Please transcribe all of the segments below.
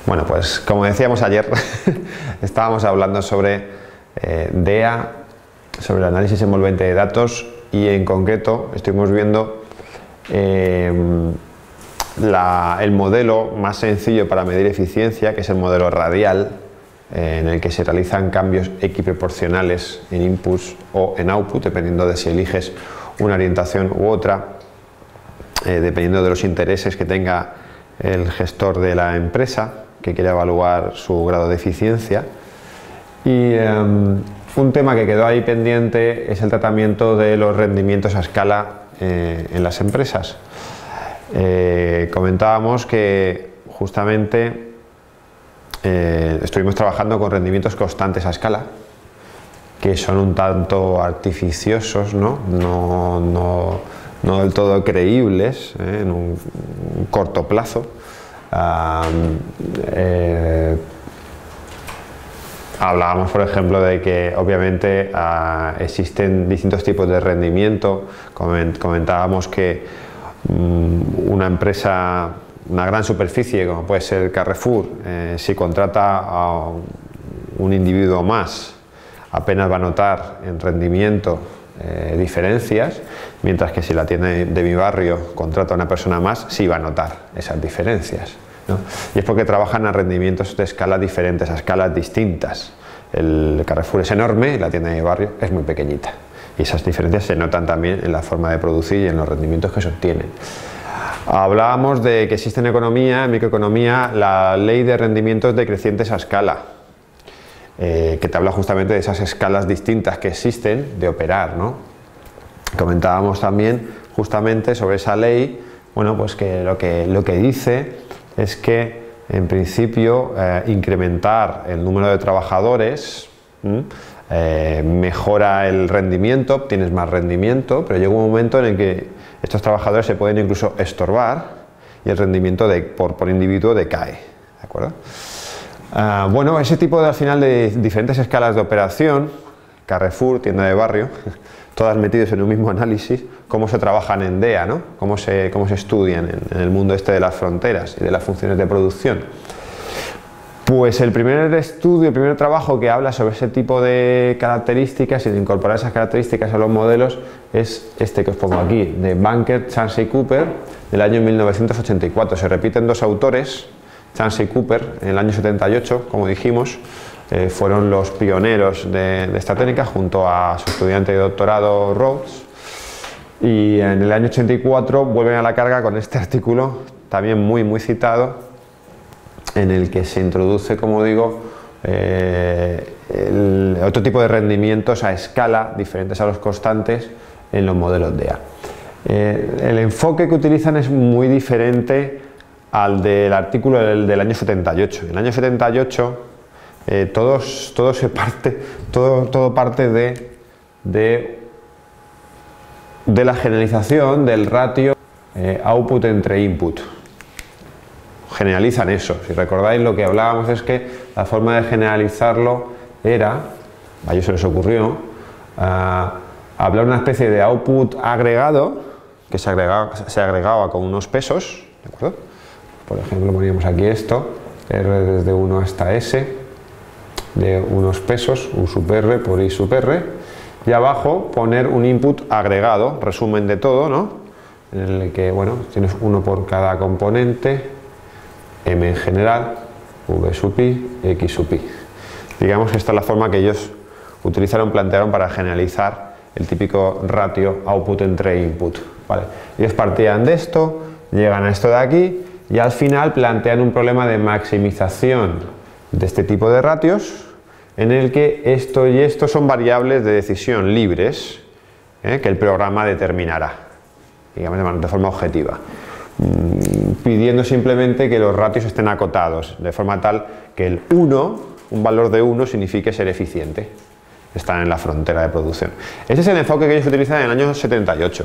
Bueno, pues como decíamos ayer, estábamos hablando sobre DEA, sobre el análisis envolvente de datos y en concreto estuvimos viendo el modelo más sencillo para medir eficiencia, que es el modelo radial, en el que se realizan cambios equiproporcionales en inputs o en output, dependiendo de si eliges una orientación u otra, dependiendo de los intereses que tenga el gestor de la empresa que quiere evaluar su grado de eficiencia. Y un tema que quedó ahí pendiente es el tratamiento de los rendimientos a escala en las empresas. Comentábamos que justamente estuvimos trabajando con rendimientos constantes a escala, que son un tanto artificiosos, ¿no? No del todo creíbles en un corto plazo. Hablábamos, por ejemplo, de que obviamente existen distintos tipos de rendimiento. Comentábamos que una empresa, una gran superficie como puede ser Carrefour, si contrata a un individuo más, apenas va a notar en rendimiento diferencias, mientras que si la tienda de mi barrio contrata a una persona más, sí va a notar esas diferencias, ¿no? Y es porque trabajan a rendimientos de escala diferentes, a escalas distintas. El Carrefour es enorme y la tienda de mi barrio es muy pequeñita, y esas diferencias se notan también en la forma de producir y en los rendimientos que se obtienen. Hablábamos de que existe en economía, en microeconomía, la ley de rendimientos decrecientes a escala, que te habla justamente de esas escalas distintas que existen de operar, ¿no? Comentábamos también justamente sobre esa ley, bueno, pues que lo que dice es que en principio incrementar el número de trabajadores mejora el rendimiento, obtienes más rendimiento, pero llega un momento en el que estos trabajadores se pueden incluso estorbar y el rendimiento por individuo decae, ¿de acuerdo? Bueno, ese tipo al final de diferentes escalas de operación, Carrefour, tienda de barrio, todas metidas en un mismo análisis, cómo se trabajan en DEA, ¿no? Cómo se estudian en el mundo este de las fronteras y de las funciones de producción. Pues el primer estudio, el primer trabajo que habla sobre ese tipo de características y de incorporar esas características a los modelos es este que os pongo aquí, de Bankert, Chance y Cooper, del año 1984. Se repiten dos autores, Chance y Cooper, en el año 78, como dijimos, fueron los pioneros de esta técnica junto a su estudiante de doctorado Rhodes, y en el año 84 vuelven a la carga con este artículo, también muy citado, en el que se introduce, como digo, otro tipo de rendimientos a escala diferentes a los constantes en los modelos DEA. El enfoque que utilizan es muy diferente al del artículo del año 78. En el año 78 todo parte de la generalización del ratio output entre input. Generalizan eso. Si recordáis, lo que hablábamos es que la forma de generalizarlo era, a ellos se les ocurrió, hablar una especie de output agregado que se agregaba con unos pesos, ¿de acuerdo? Por ejemplo, poníamos aquí esto, R desde 1 hasta S, de unos pesos, U sub R por I sub R, y abajo poner un input agregado, resumen de todo, ¿no? En el que, bueno, tienes uno por cada componente, M en general, V sub I, X sub I. Digamos que esta es la forma que ellos plantearon para generalizar el típico ratio output entre input, ¿vale? Ellos partían de esto, llegan a esto de aquí, y al final plantean un problema de maximización de este tipo de ratios, en el que esto y esto son variables de decisión libres, que el programa determinará, digamos de forma objetiva, pidiendo simplemente que los ratios estén acotados, de forma tal que el 1, un valor de 1, signifique ser eficiente, estar en la frontera de producción. Ese es el enfoque que ellos utilizan en el año 78,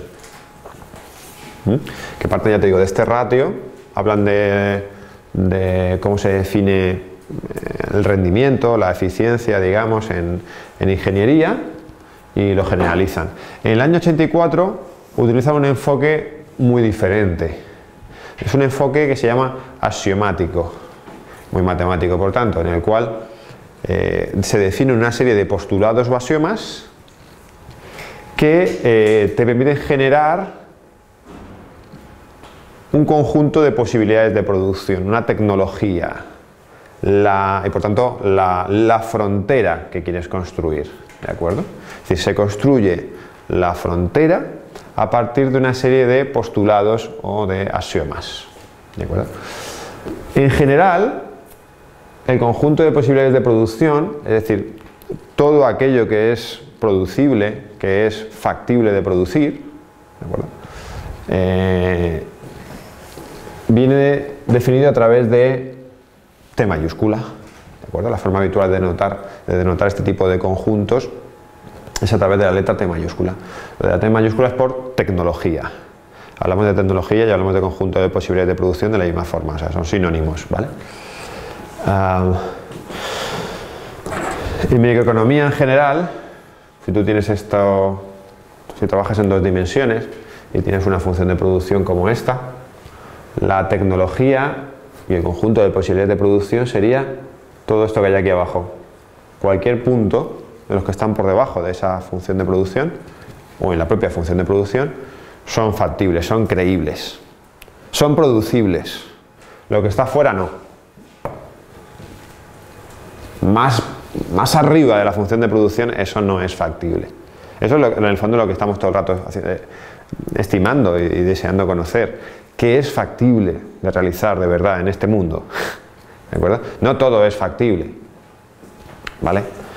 que parte, ya te digo, de este ratio. Hablan de cómo se define el rendimiento, la eficiencia, digamos, en ingeniería, y lo generalizan. En el año 84 utilizan un enfoque muy diferente. Es un enfoque que se llama axiomático. muy matemático por tanto, en el cual se define una serie de postulados o axiomas que te permiten generar un conjunto de posibilidades de producción, una tecnología, y por tanto la frontera que quieres construir, ¿de acuerdo? Es decir, se construye la frontera a partir de una serie de postulados o de axiomas, ¿de acuerdo? En general, el conjunto de posibilidades de producción, es decir, todo aquello que es producible, que es factible de producir, ¿de acuerdo? Viene definido a través de T mayúscula, ¿de acuerdo? La forma habitual de denotar este tipo de conjuntos es a través de la letra T mayúscula. La T mayúscula es por tecnología. Hablamos de tecnología y hablamos de conjunto de posibilidades de producción de la misma forma, o sea, son sinónimos, ¿vale? En microeconomía en general, si tú tienes esto, si trabajas en 2 dimensiones y tienes una función de producción como esta, la tecnología y el conjunto de posibilidades de producción sería todo esto que hay aquí abajo. Cualquier punto de los que están por debajo de esa función de producción o en la propia función de producción son factibles, son creíbles, son producibles. Lo que está fuera no. Más arriba de la función de producción eso no es factible. Eso es en el fondo lo que estamos todo el rato estimando y deseando conocer. ¿Qué es factible de realizar de verdad en este mundo? ¿De acuerdo? No todo es factible, ¿vale?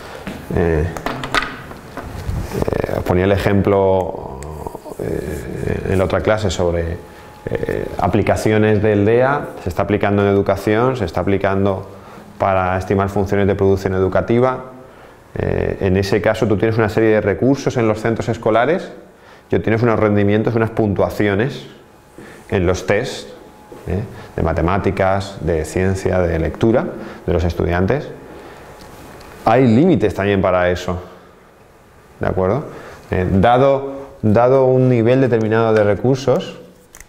Os ponía el ejemplo en la otra clase sobre aplicaciones del DEA, se está aplicando en educación, se está aplicando para estimar funciones de producción educativa. En ese caso tú tienes una serie de recursos en los centros escolares y obtienes unos rendimientos, unas puntuaciones en los tests de matemáticas, de ciencia, de lectura de los estudiantes. Hay límites también para eso, ¿de acuerdo? Dado un nivel determinado de recursos,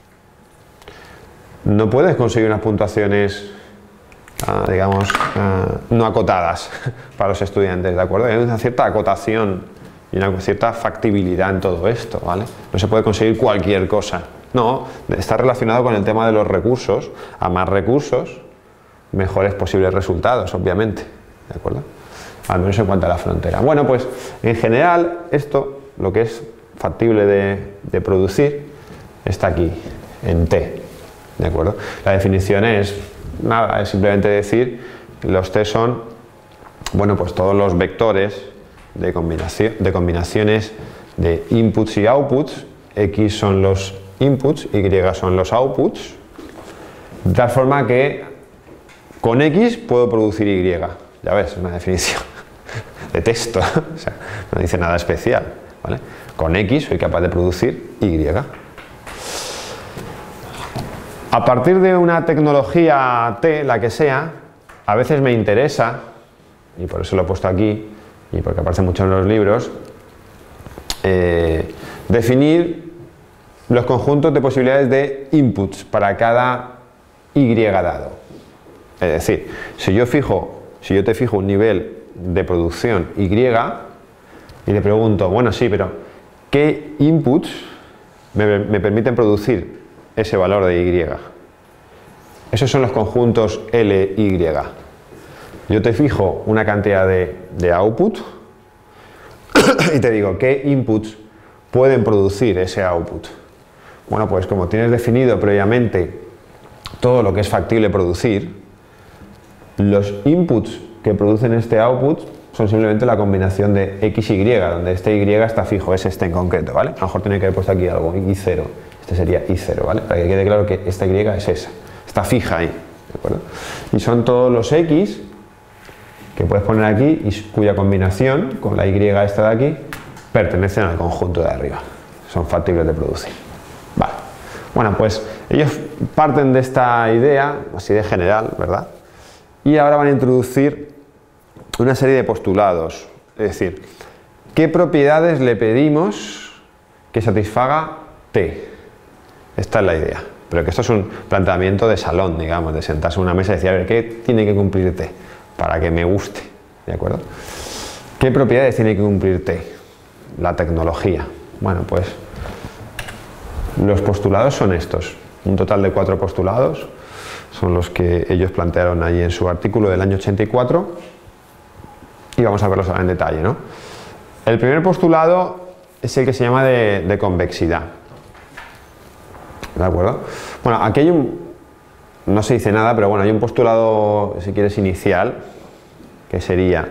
no puedes conseguir unas puntuaciones digamos no acotadas para los estudiantes, ¿de acuerdo? Hay una cierta acotación y una cierta factibilidad en todo esto, ¿vale? No se puede conseguir cualquier cosa. No, está relacionado con el tema de los recursos. A más recursos, mejores posibles resultados, obviamente, ¿de acuerdo? Al menos en cuanto a la frontera. Bueno, pues en general esto, lo que es factible de producir, está aquí, en T, ¿de acuerdo? La definición es nada, es simplemente decir, los T son, bueno, pues todos los vectores de combinaciones de inputs y outputs. X son los inputs, Y son los outputs, de tal forma que con X puedo producir Y. Ya ves, una definición de texto, o sea, no dice nada especial, ¿vale? Con X soy capaz de producir Y. A partir de una tecnología T, la que sea, a veces me interesa, y por eso lo he puesto aquí, y porque aparece mucho en los libros, definir los conjuntos de posibilidades de inputs para cada Y dado. Es decir, si yo te fijo un nivel de producción Y y te pregunto, bueno, sí, pero ¿qué inputs me permiten producir ese valor de Y? Esos son los conjuntos LY. Yo te fijo una cantidad de output y te digo, ¿qué inputs pueden producir ese output? Bueno, pues como tienes definido previamente todo lo que es factible producir, los inputs que producen este output son simplemente la combinación de X y Y, donde este Y está fijo, es este en concreto, ¿vale? A lo mejor tiene que haber puesto aquí algo, Y0, este sería Y0, ¿vale? Para que quede claro que esta Y es esa, está fija ahí, ¿de acuerdo? Y son todos los X que puedes poner aquí y cuya combinación con la Y esta de aquí pertenecen al conjunto de arriba, son factibles de producir. Vale. Bueno, pues ellos parten de esta idea, así de general, ¿verdad? Y ahora van a introducir una serie de postulados, es decir, ¿qué propiedades le pedimos que satisfaga T? Esta es la idea, pero que esto es un planteamiento de salón, digamos, de sentarse en una mesa y decir, a ver, ¿qué tiene que cumplir T para que me guste? ¿De acuerdo? ¿Qué propiedades tiene que cumplir T? La tecnología. Bueno, pues los postulados son estos, un total de 4 postulados, son los que ellos plantearon allí en su artículo del año 84 y vamos a verlos ahora en detalle, ¿no? El primer postulado es el que se llama de convexidad. ¿De acuerdo? Bueno, aquí hay no se dice nada, pero bueno, hay un postulado, si quieres, inicial, que sería,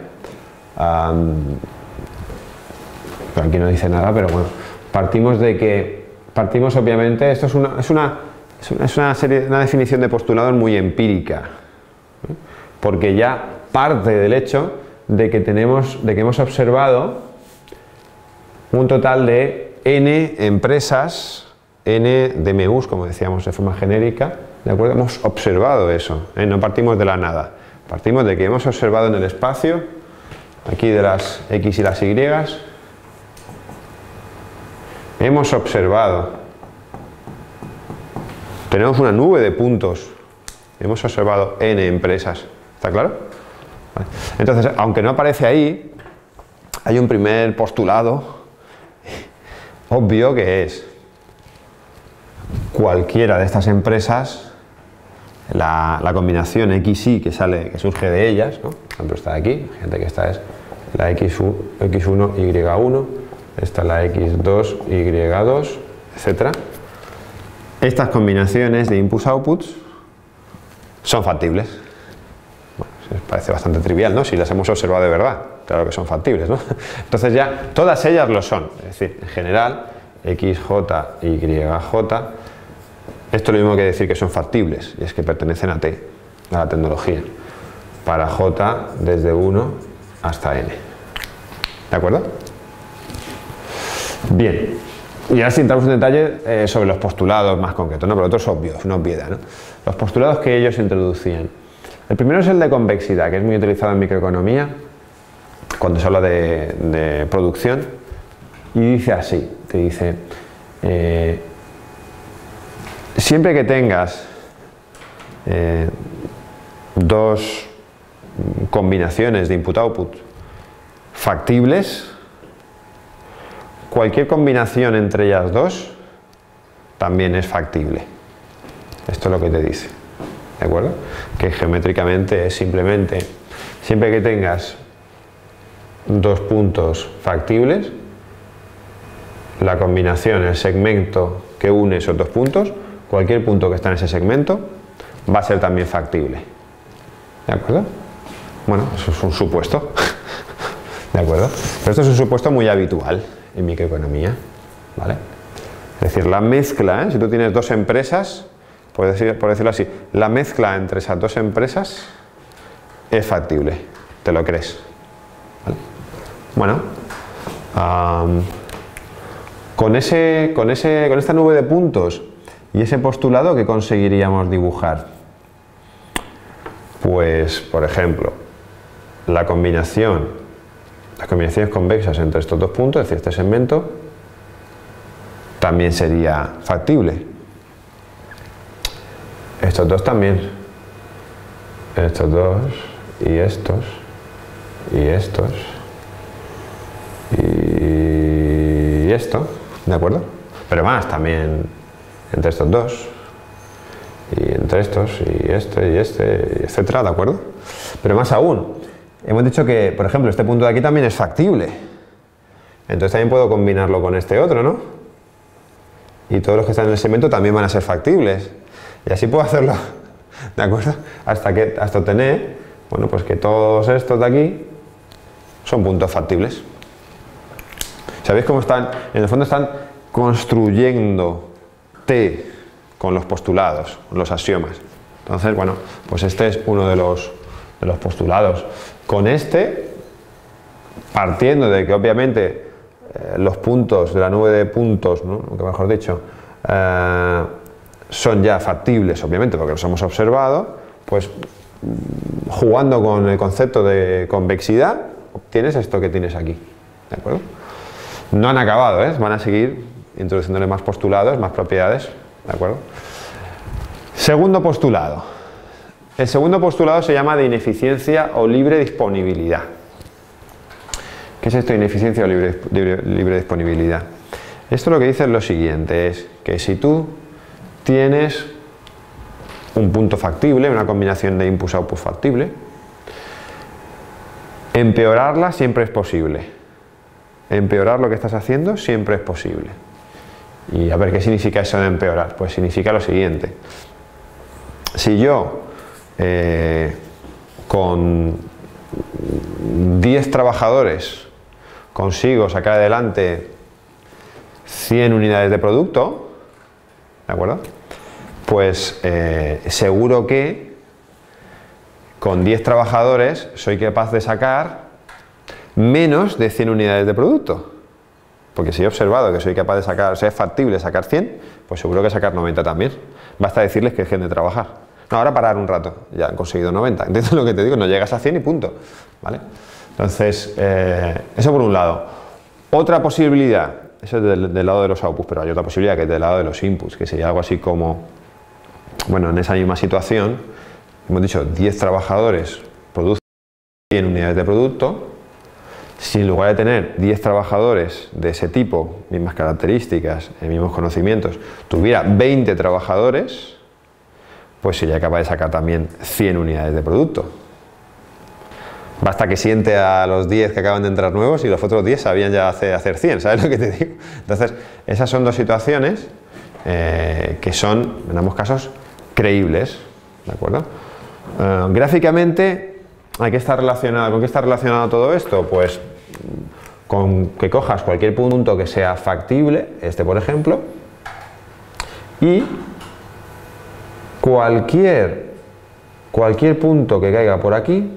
pero aquí no dice nada, pero bueno, partimos obviamente, esto es una definición de postulado muy empírica, ¿eh? Porque ya parte del hecho de que hemos observado un total de n empresas, n DMUs, como decíamos de forma genérica, ¿de acuerdo? Hemos observado eso, ¿eh? No partimos de la nada, partimos de que hemos observado en el espacio, aquí de las X y las Y, hemos observado, tenemos una nube de puntos, hemos observado n empresas, ¿está claro? Vale. Entonces, aunque no aparece ahí, hay un primer postulado obvio que es cualquiera de estas empresas, la combinación XY que surge de ellas, ¿no? Por ejemplo, esta de aquí, fíjate que esta es la X1, Y1, esta es la X2, Y2, etc. Estas combinaciones de inputs-outputs son factibles. Bueno, me parece bastante trivial, ¿no? Si las hemos observado de verdad, claro que son factibles, ¿no? Entonces ya todas ellas lo son, es decir, en general, XJ, YJ, esto es lo mismo que decir que son factibles, y es que pertenecen a T, a la tecnología, para J desde 1 hasta N. ¿De acuerdo? Bien, y ahora sí entramos en detalle sobre los postulados más concretos, ¿no? Pero otro es obvio, es una obviedad, ¿no? Los postulados que ellos introducían. El primero es el de convexidad, que es muy utilizado en microeconomía, cuando se habla de producción, y dice así, te dice, siempre que tengas dos combinaciones de input-output factibles, cualquier combinación entre ellas dos también es factible. Esto es lo que te dice, ¿de acuerdo? Que geométricamente es simplemente, siempre que tengas dos puntos factibles, la combinación, el segmento que une esos dos puntos, cualquier punto que está en ese segmento va a ser también factible. ¿De acuerdo? Bueno, eso es un supuesto. ¿De acuerdo? Pero esto es un supuesto muy habitual en microeconomía, ¿vale? Es decir, la mezcla, si tú tienes dos empresas, por decirlo así, la mezcla entre esas dos empresas es factible, ¿te lo crees? ¿Vale? Bueno, con esta nube de puntos y ese postulado, ¿qué conseguiríamos dibujar? Pues, por ejemplo, las combinaciones convexas entre estos dos puntos, es decir, este segmento, también sería factible. Estos dos también. Estos dos, y estos, y estos, y esto, ¿de acuerdo? Pero más también entre estos dos, y entre estos, y este, etcétera, ¿de acuerdo? Pero más aún, hemos dicho que, por ejemplo, este punto de aquí también es factible. Entonces también puedo combinarlo con este otro, ¿no? Y todos los que están en el segmento también van a ser factibles. Y así puedo hacerlo, ¿de acuerdo? Hasta obtener, bueno, pues que todos estos de aquí son puntos factibles. ¿Sabéis cómo están? En el fondo están construyendo T con los postulados, con los axiomas. Entonces, bueno, pues este es uno de los postulados. Con este, partiendo de que obviamente los puntos de la nube de puntos, ¿no? Lo que mejor dicho, son ya factibles, obviamente, porque los hemos observado, pues jugando con el concepto de convexidad, obtienes esto que tienes aquí, ¿de acuerdo? No han acabado, ¿eh? Van a seguir introduciéndole más postulados, más propiedades, ¿de acuerdo? Segundo postulado. El segundo postulado se llama de ineficiencia o libre disponibilidad. ¿Qué es esto de ineficiencia o libre disponibilidad? Esto lo que dice es lo siguiente, es que si tú tienes un punto factible, una combinación de input-output factible, empeorarla siempre es posible. Empeorar lo que estás haciendo siempre es posible. Y a ver, ¿qué significa eso de empeorar? Pues significa lo siguiente. Si yo con 10 trabajadores consigo sacar adelante 100 unidades de producto, ¿de acuerdo? Pues seguro que con 10 trabajadores soy capaz de sacar menos de 100 unidades de producto. Porque si he observado que soy capaz de sacar, o sea, es factible sacar 100, pues seguro que sacar 90 también. Basta decirles que dejen de trabajar. No, ahora parar un rato, ya han conseguido 90. ¿Entiendes lo que te digo? No llegas a 100 y punto. ¿Vale? Entonces, eso por un lado. Otra posibilidad, eso es del lado de los outputs, pero hay otra posibilidad que es del lado de los inputs, que sería algo así como, bueno, en esa misma situación, hemos dicho 10 trabajadores producen 100 unidades de producto. Si en lugar de tener 10 trabajadores de ese tipo, mismas características, mismos conocimientos, tuviera 20 trabajadores, pues sería capaz de sacar también 100 unidades de producto. Basta que siente a los 10 que acaban de entrar nuevos y los otros 10 sabían ya hacer 100, ¿sabes lo que te digo? Entonces, esas son dos situaciones que son, en ambos casos, creíbles, ¿de acuerdo? Gráficamente, ¿con qué está relacionado todo esto? Pues con que cojas cualquier punto que sea factible, este por ejemplo, y cualquier punto que caiga por aquí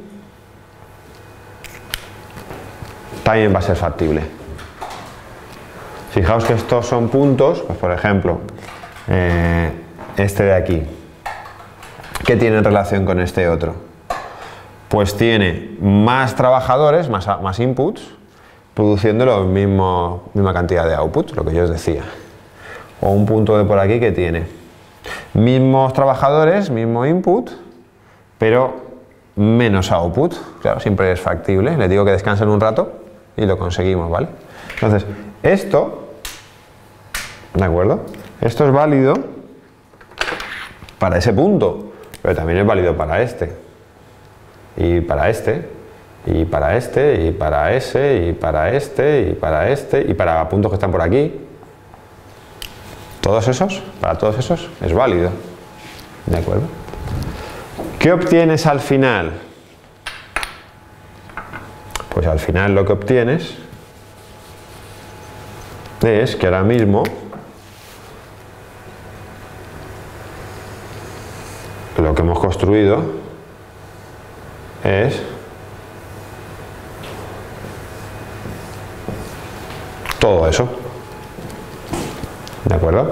también va a ser factible. Fijaos que estos son puntos, pues por ejemplo, este de aquí, ¿qué tiene en relación con este otro? Pues tiene más trabajadores, más inputs, produciendo la misma cantidad de outputs, lo que yo os decía. O un punto de por aquí que tiene mismos trabajadores, mismo input, pero menos output. Claro, siempre es factible. Les digo que descansen un rato y lo conseguimos, ¿vale? Entonces, esto, ¿de acuerdo? Esto es válido para ese punto, pero también es válido para este. Y para este, y para este, y para ese, y para este, y para este, y para puntos que están por aquí. Para todos esos es válido. ¿De acuerdo? ¿Qué obtienes al final? Pues al final lo que obtienes es que ahora mismo lo que hemos construido es todo eso. ¿De acuerdo?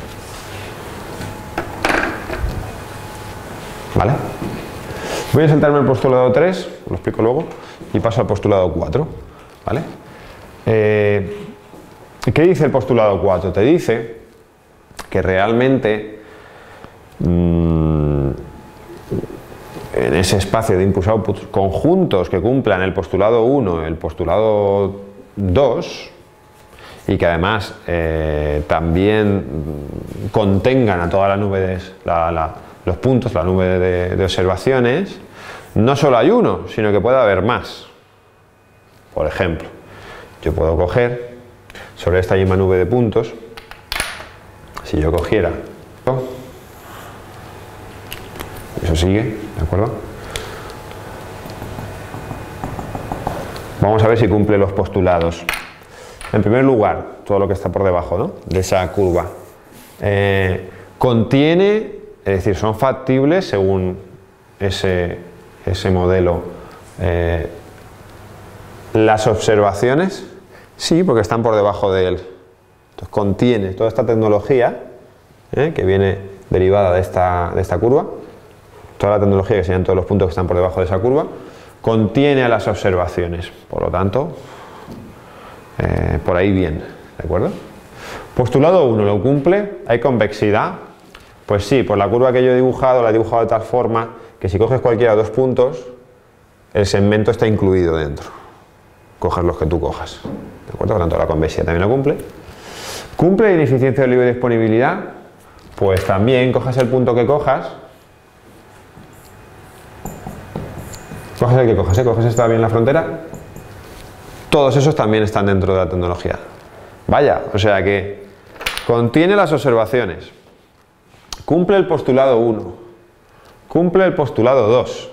¿Vale? Voy a saltarme el postulado 3, lo explico luego, y paso al postulado 4. ¿Vale? ¿Qué dice el postulado 4? Te dice que realmente en ese espacio de inputs-outputs, conjuntos que cumplan el postulado 1, el postulado 2, y que además también contengan a toda la nube los puntos, la nube de observaciones, no solo hay uno, sino que puede haber más. Por ejemplo, yo puedo coger sobre esta misma nube de puntos, si yo cogiera, eso sigue, ¿de acuerdo? Vamos a ver si cumple los postulados. En primer lugar, todo lo que está por debajo, ¿no?, de esa curva. Contiene, es decir, son factibles según ese modelo. Las observaciones, sí, porque están por debajo de él. Entonces contiene toda esta tecnología que viene derivada de esta curva, toda la tecnología que serían todos los puntos que están por debajo de esa curva, contiene a las observaciones. Por lo tanto, por ahí bien, ¿de acuerdo? Postulado 1 lo cumple, hay convexidad, Pues sí, pues la curva que yo he dibujado la he dibujado de tal forma que si coges cualquiera de 2 puntos, el segmento está incluido dentro. Cojas los que tú cojas. ¿De acuerdo? Por tanto, la convexidad también lo cumple. ¿Cumple la ineficiencia del libre de disponibilidad? Pues también cojas el punto que cojas. Coges el que cojas, coges está bien la frontera. Todos esos también están dentro de la tecnología. Vaya, o sea que contiene las observaciones. Cumple el postulado 1. Cumple el postulado 2.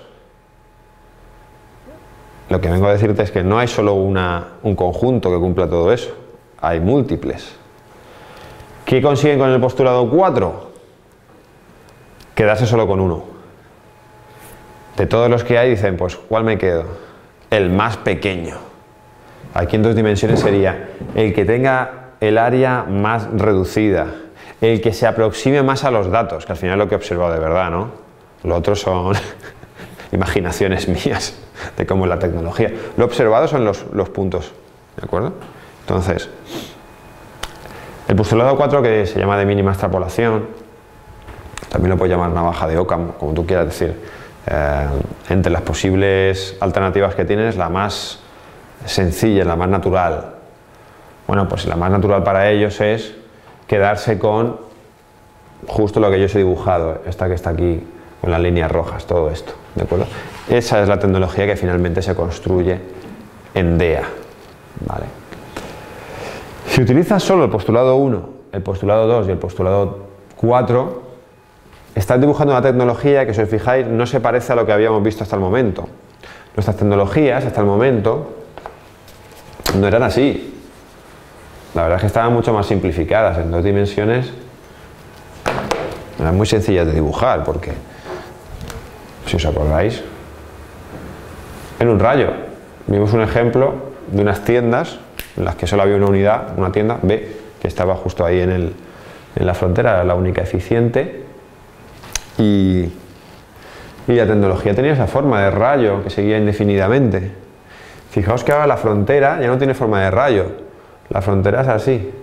Lo que vengo a decirte es que no hay solo un conjunto que cumpla todo eso. Hay múltiples. ¿Qué consiguen con el postulado 4? Quedarse solo con uno. De todos los que hay dicen, pues ¿cuál me quedo? El más pequeño. Aquí en 2 dimensiones sería el que tenga el área más reducida, el que se aproxime más a los datos, que al final es lo que he observado de verdad, ¿no? Lo otro son imaginaciones mías de cómo es la tecnología. Lo observado son los puntos, ¿de acuerdo? Entonces, el postulado 4, que se llama de mínima extrapolación, también lo puedes llamar navaja de Occam, como tú quieras decir. Entre las posibles alternativas que tienes, la más sencilla, la más natural. Bueno, pues la más natural para ellos es quedarse con justo lo que yo os he dibujado, esta que está aquí con las líneas rojas, todo esto, ¿de acuerdo? Esa es la tecnología que finalmente se construye en DEA, ¿vale? Si utilizas solo el postulado 1, el postulado 2 y el postulado 4, estás dibujando una tecnología que, si os fijáis, no se parece a lo que habíamos visto hasta el momento. Nuestras tecnologías, hasta el momento, no eran así. La verdad es que estaban mucho más simplificadas. En 2 dimensiones eran muy sencillas de dibujar, porque, si os acordáis, en un rayo vimos un ejemplo de unas tiendas en las que solo había una unidad, una tienda B, que estaba justo ahí en la frontera, era la única eficiente. Y la tecnología tenía esa forma de rayo que seguía indefinidamente. Fijaos que ahora la frontera ya no tiene forma de rayo, la frontera es así.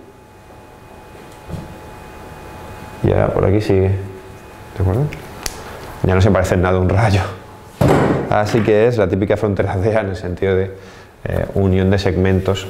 Y ahora por aquí sigue, ¿de acuerdo? Ya no se parece en nada a un rayo. Así que es la típica frontera DEA en el sentido de unión de segmentos.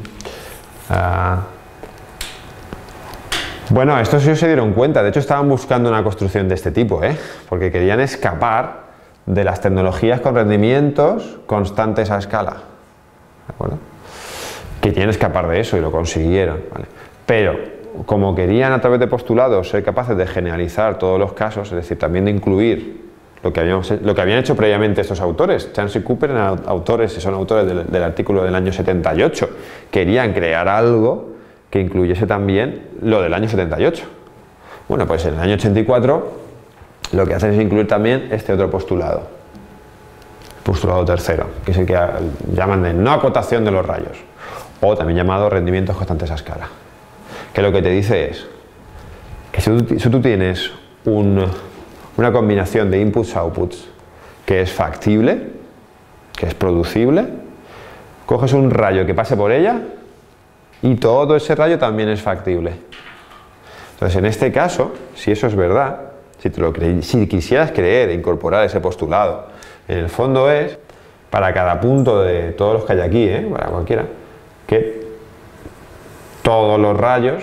Bueno, estos sí se dieron cuenta, de hecho estaban buscando una construcción de este tipo, porque querían escapar de las tecnologías con rendimientos constantes a escala, ¿de acuerdo? Querían escapar de eso y lo consiguieron, ¿vale? Pero como querían a través de postulados ser capaces de generalizar todos los casos, es decir, también de incluir lo que habían hecho previamente estos autores, Chance y Cooper eran autores, son autores del artículo del año 78, querían crear algo que incluyese también lo del año 78. Bueno, pues en el año 84 lo que hacen es incluir también este otro postulado, postulado tercero, que es el que llaman de no acotación de los rayos, o también llamado rendimientos constantes a escala, que lo que te dice es que si tú tienes una combinación de inputs-outputs que es factible, que es producible, coges un rayo que pase por ella y todo ese rayo también es factible. Entonces, en este caso, si eso es verdad, si quisieras creer e incorporar ese postulado, en el fondo es, para cada punto de todos los que hay aquí, para cualquiera, que todos los rayos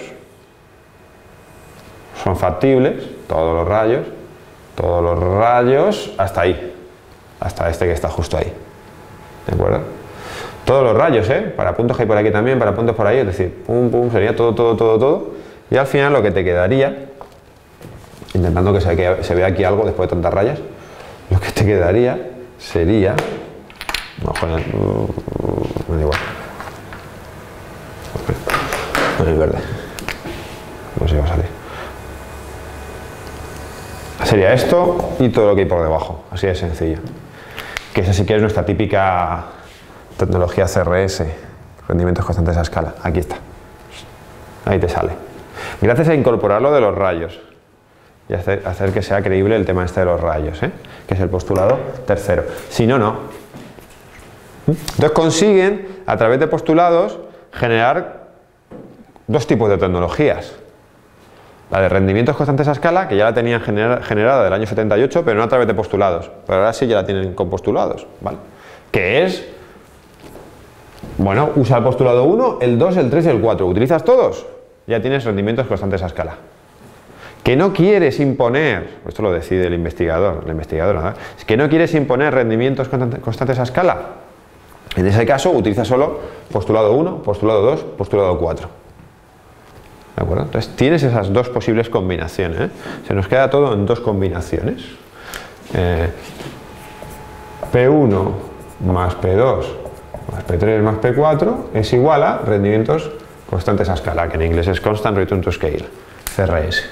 son factibles, todos los rayos hasta ahí, hasta este que está justo ahí, ¿de acuerdo? Todos los rayos, para puntos que hay por aquí también, para puntos por ahí, es decir, pum, pum, sería todo, y al final lo que te quedaría, intentando que se vea aquí algo después de tantas rayas, lo que te quedaría sería, no, joder, me da igual, con el verde, no sé si va a salir. Sería esto y todo lo que hay por debajo, así de sencillo. Que esa sí que es nuestra típica tecnología CRS, rendimientos constantes a escala. Aquí está. Ahí te sale. Gracias a incorporarlo de los rayos y hacer que sea creíble el tema este de los rayos, que es el postulado tercero. Si no, no. Entonces consiguen, a través de postulados, generar 2 tipos de tecnologías. La de rendimientos constantes a escala, que ya la tenían generada del año 78, pero no a través de postulados. Pero ahora sí ya la tienen con postulados, ¿vale? Que es, bueno, usa el postulado 1, el 2, el 3 y el 4. ¿Utilizas todos? Ya tienes rendimientos constantes a escala. Que no quieres imponer, esto lo decide el investigador, la investigadora, ¿no? Es que no quieres imponer rendimientos constantes a escala. En ese caso, utiliza solo postulado 1, postulado 2, postulado 4. ¿De acuerdo? Entonces, tienes esas dos posibles combinaciones, ¿eh? Se nos queda todo en dos combinaciones. P1 más P2 más P3 más P4 es igual a rendimientos constantes a escala, que en inglés es Constant Return to Scale, CRS.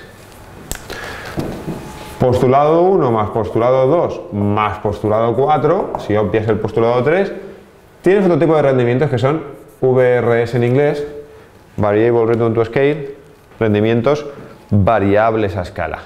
Postulado 1 más postulado 2 más postulado 4, si obvias el postulado 3, tienes otro tipo de rendimientos que son VRS en inglés, Variable Return to Scale, rendimientos variables a escala.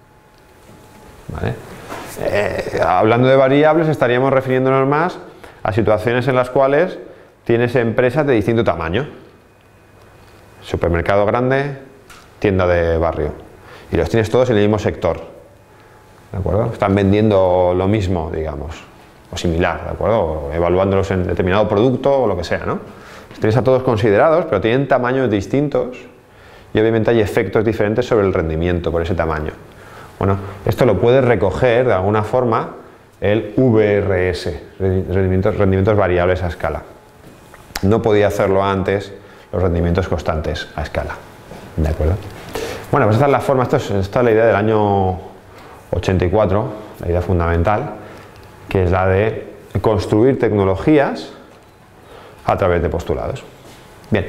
¿Vale? Hablando de variables, estaríamos refiriéndonos más a situaciones en las cuales tienes empresas de distinto tamaño. Supermercado grande, tienda de barrio. Y los tienes todos en el mismo sector. ¿De acuerdo? Están vendiendo lo mismo, digamos, o similar, ¿de acuerdo? O evaluándolos en determinado producto o lo que sea, ¿no? Los tienes a todos considerados, pero tienen tamaños distintos y obviamente hay efectos diferentes sobre el rendimiento por ese tamaño. Bueno, esto lo puedes recoger de alguna forma el VRS, rendimientos variables a escala. No podía hacerlo antes los rendimientos constantes a escala. ¿De acuerdo? Bueno, pues esta es la forma, esta es la idea del año 84, la idea fundamental, que es la de construir tecnologías a través de postulados. Bien,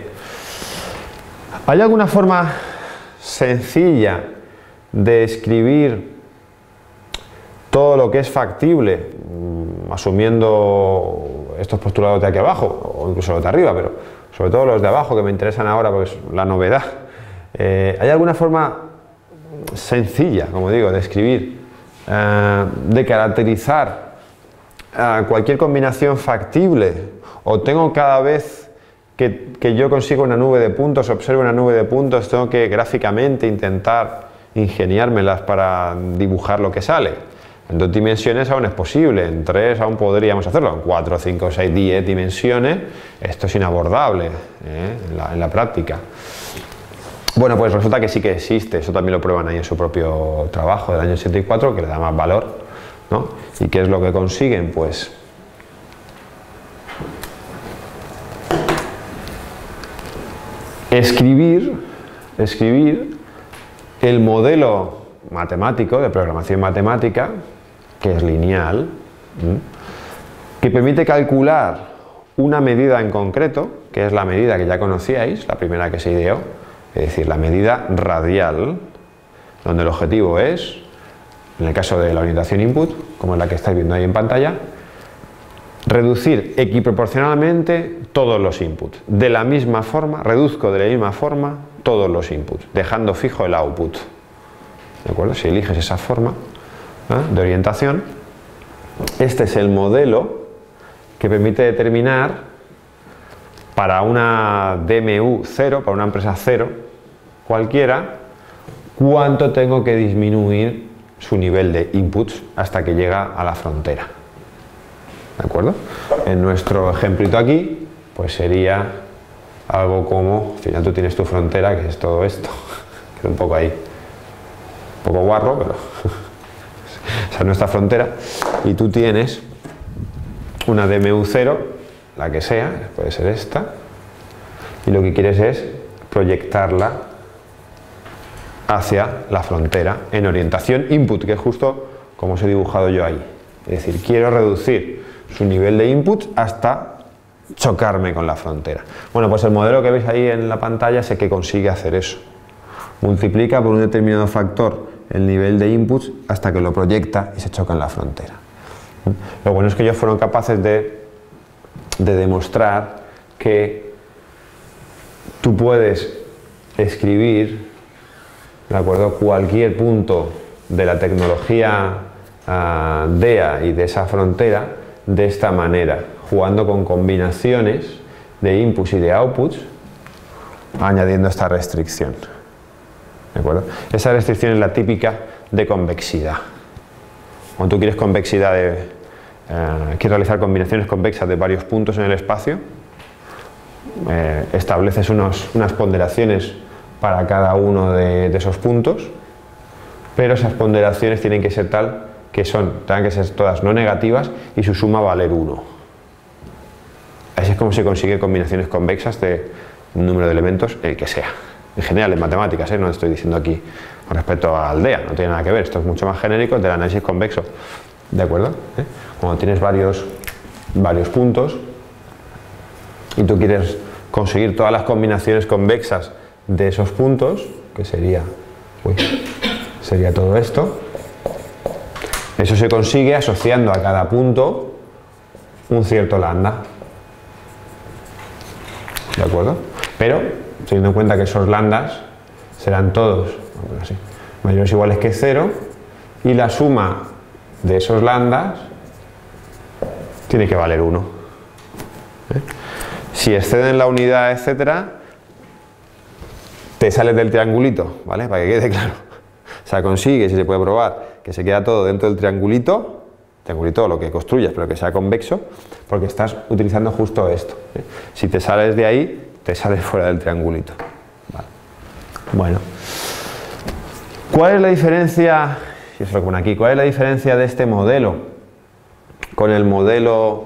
¿hay alguna forma sencilla de escribir todo lo que es factible, asumiendo estos postulados de aquí abajo, o incluso los de arriba, pero sobre todo los de abajo que me interesan ahora porque es la novedad? ¿Hay alguna forma sencilla, como digo, de escribir, de caracterizar cualquier combinación factible? ¿O tengo cada vez que yo consigo una nube de puntos, observo una nube de puntos, tengo que gráficamente intentar ingeniármelas para dibujar lo que sale? En 2 dimensiones aún es posible, en 3 aún podríamos hacerlo, en 4, 5, 6, 10 dimensiones esto es inabordable en la práctica. Bueno, pues resulta que sí que existe, eso también lo prueban ahí en su propio trabajo del año 84, que le da más valor, ¿no? ¿Y qué es lo que consiguen? Pues escribir el modelo matemático de programación matemática, que es lineal, que permite calcular una medida en concreto, que es la medida que ya conocíais, la primera que se ideó, es decir, la medida radial, donde el objetivo es, en el caso de la orientación input, como es la que estáis viendo ahí en pantalla, reducir equiproporcionalmente todos los inputs. De la misma forma, reduzco de la misma forma todos los inputs, dejando fijo el output. ¿De acuerdo? Si eliges esa forma de orientación, este es el modelo que permite determinar para una DMU 0, para una empresa 0 cualquiera, cuánto tengo que disminuir su nivel de inputs hasta que llega a la frontera. ¿De acuerdo? En nuestro ejemplito aquí, pues sería algo como, al final tú tienes tu frontera, que es todo esto, que es un poco ahí, un poco guarro, pero esa es nuestra frontera, y tú tienes una DMU 0, la que sea, puede ser esta, y lo que quieres es proyectarla hacia la frontera en orientación input, que es justo como os he dibujado yo ahí. Es decir, quiero reducir su nivel de input hasta chocarme con la frontera. Bueno, pues el modelo que veis ahí en la pantalla es el que consigue hacer eso. Multiplica por un determinado factor el nivel de inputs hasta que lo proyecta y se choca en la frontera. Lo bueno es que ellos fueron capaces de demostrar que tú puedes escribir, ¿de acuerdo?, cualquier punto de la tecnología DEA y de esa frontera de esta manera, jugando con combinaciones de inputs y de outputs, añadiendo esta restricción. ¿De acuerdo? Esa restricción es la típica de convexidad. Cuando tú quieres convexidad quieres realizar combinaciones convexas de varios puntos en el espacio, estableces unas ponderaciones para cada uno de esos puntos, pero esas ponderaciones tienen que ser tal que tengan que ser todas no negativas y su suma valer 1. Así es como se consigue combinaciones convexas de un número de elementos, el que sea. En general, en matemáticas, no estoy diciendo aquí con respecto a aldea, no tiene nada que ver, esto es mucho más genérico del análisis convexo. ¿De acuerdo? Cuando tienes varios puntos y tú quieres conseguir todas las combinaciones convexas de esos puntos, que sería todo esto, eso se consigue asociando a cada punto un cierto lambda. ¿De acuerdo? Pero teniendo en cuenta que esos lambdas serán todos así, mayores o iguales que 0 y la suma de esos lambdas tiene que valer 1. Si exceden la unidad, etcétera, te sales del triangulito, ¿vale? Para que quede claro. O sea, consigues, y se puede probar, que se queda todo dentro del triangulito lo que construyas, pero que sea convexo, porque estás utilizando justo esto. Si te sales de ahí, te sales fuera del triangulito. Vale. Bueno, ¿cuál es la diferencia? Y eso lo pone aquí. ¿Cuál es la diferencia de este modelo con el modelo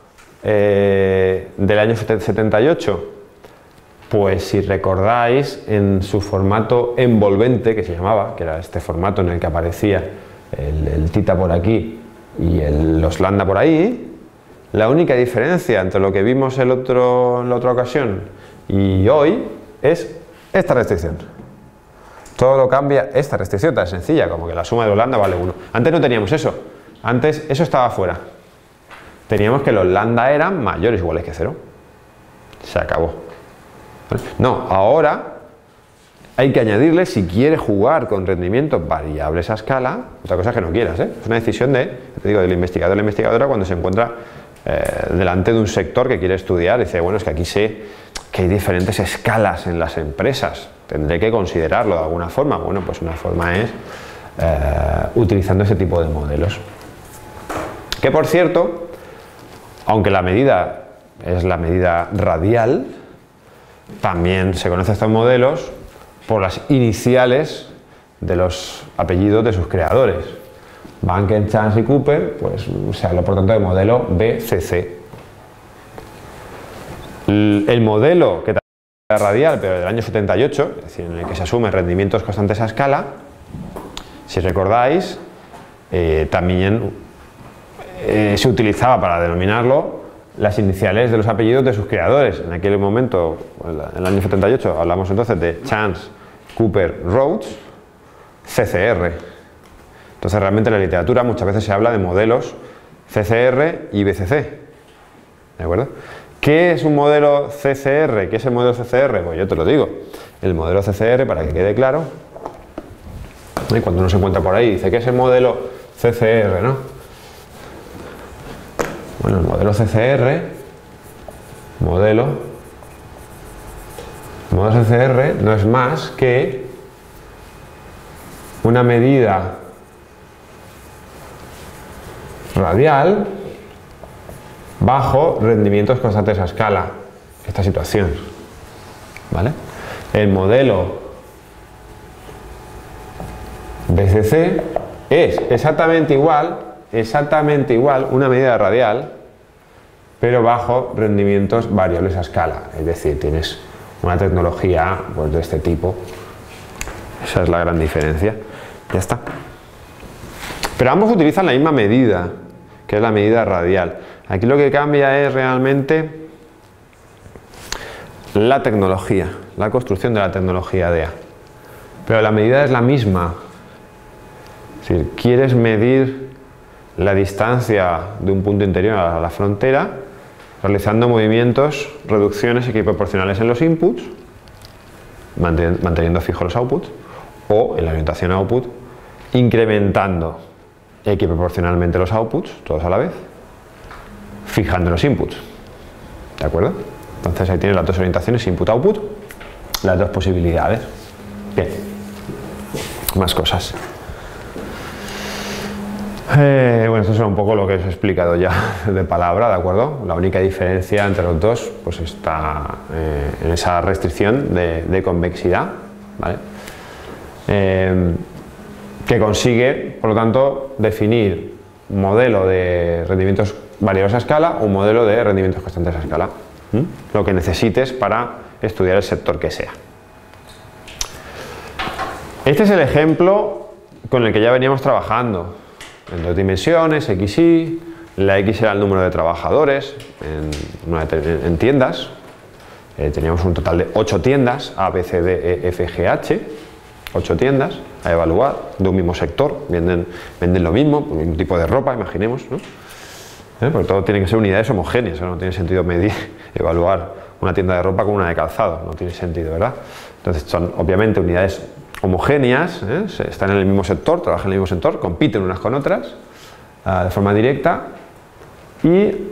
del año 78? Pues si recordáis, en su formato envolvente, que se llamaba, que era este formato en el que aparecía el tita por aquí y los lambda por ahí, la única diferencia entre lo que vimos en la otra ocasión y hoy es esta restricción. Todo lo cambia esta restricción tan sencilla como que la suma de los lambda vale 1. Antes no teníamos eso. Antes eso estaba fuera. Teníamos que los lambda eran mayores o iguales que 0. Se acabó. No, ahora hay que añadirle, si quieres jugar con rendimientos variables a escala, otra cosa es que no quieras, es una decisión del investigador o la investigadora cuando se encuentra delante de un sector que quiere estudiar y dice, bueno, es que aquí sé que hay diferentes escalas en las empresas, tendré que considerarlo de alguna forma. Bueno, pues una forma es utilizando ese tipo de modelos. Que por cierto, aunque la medida es la medida radial, también se conocen estos modelos por las iniciales de los apellidos de sus creadores. Banken, Chance y Cooper, pues se habla por tanto de modelo BCC. El modelo que también es radial, pero del año 78, es decir, en el que se asumen rendimientos constantes a escala, si recordáis, también se utilizaba para denominarlo las iniciales de los apellidos de sus creadores. En aquel momento, en el año 78, hablamos entonces de Chance, Cooper, Rhodes, CCR. Entonces realmente en la literatura muchas veces se habla de modelos CCR y BCC. ¿De acuerdo? ¿Qué es un modelo CCR? ¿Qué es el modelo CCR? Pues yo te lo digo. El modelo CCR, para que quede claro, y cuando uno se encuentra por ahí dice, ¿qué es el modelo CCR? ¿No? Bueno, el modelo CCR, modelo CCR no es más que una medida radial bajo rendimientos constantes a escala, esta situación, ¿vale? El modelo BCC es exactamente igual, una medida radial, pero bajo rendimientos variables a escala, es decir, tienes una tecnología pues, de este tipo. Esa es la gran diferencia. Ya está. Pero ambos utilizan la misma medida, que es la medida radial. Aquí lo que cambia es realmente la tecnología, la construcción de la tecnología DEA. Pero la medida es la misma. Es decir, quieres medir la distancia de un punto interior a la frontera realizando movimientos, reducciones equiproporcionales en los inputs, manteniendo fijos los outputs, o en la orientación output, incrementando equiproporcionalmente los outputs, todos a la vez, fijando los inputs. ¿De acuerdo? Entonces ahí tienes las dos orientaciones, input-output, las dos posibilidades. Bien. más cosas. Bueno, esto es un poco lo que os he explicado ya de palabra, ¿de acuerdo? La única diferencia entre los dos pues está en esa restricción de convexidad, ¿vale? Que consigue, por lo tanto, definir un modelo de rendimientos variables a escala o un modelo de rendimientos constantes a escala. Lo que necesites para estudiar el sector que sea. Este es el ejemplo con el que ya veníamos trabajando. En 2 dimensiones, XY, la X era el número de trabajadores en tiendas. Teníamos un total de 8 tiendas, A, B, C, D, E, F, G, H. 8 tiendas a evaluar de un mismo sector, venden lo mismo, un tipo de ropa, imaginemos, ¿no? Porque todo tiene que ser unidades homogéneas, ¿no? No tiene sentido evaluar una tienda de ropa con una de calzado, no tiene sentido, ¿verdad? Entonces son obviamente unidades homogéneas, están en el mismo sector, trabajan en el mismo sector, compiten unas con otras de forma directa y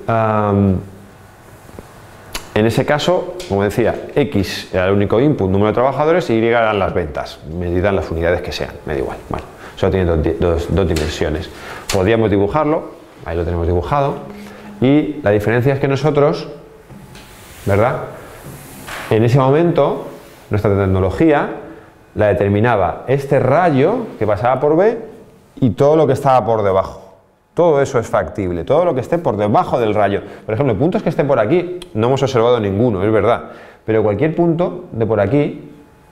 en ese caso, como decía, X era el único input, número de trabajadores, y Y eran las ventas, medida en las unidades que sean, me da igual. Bueno, solo tiene dos dimensiones. Podríamos dibujarlo, ahí lo tenemos dibujado, y la diferencia es que nosotros, ¿verdad? En ese momento, nuestra tecnología la determinaba este rayo que pasaba por B y todo lo que estaba por debajo. Todo eso es factible, todo lo que esté por debajo del rayo. Por ejemplo, puntos que estén por aquí, no hemos observado ninguno, es verdad, pero cualquier punto de por aquí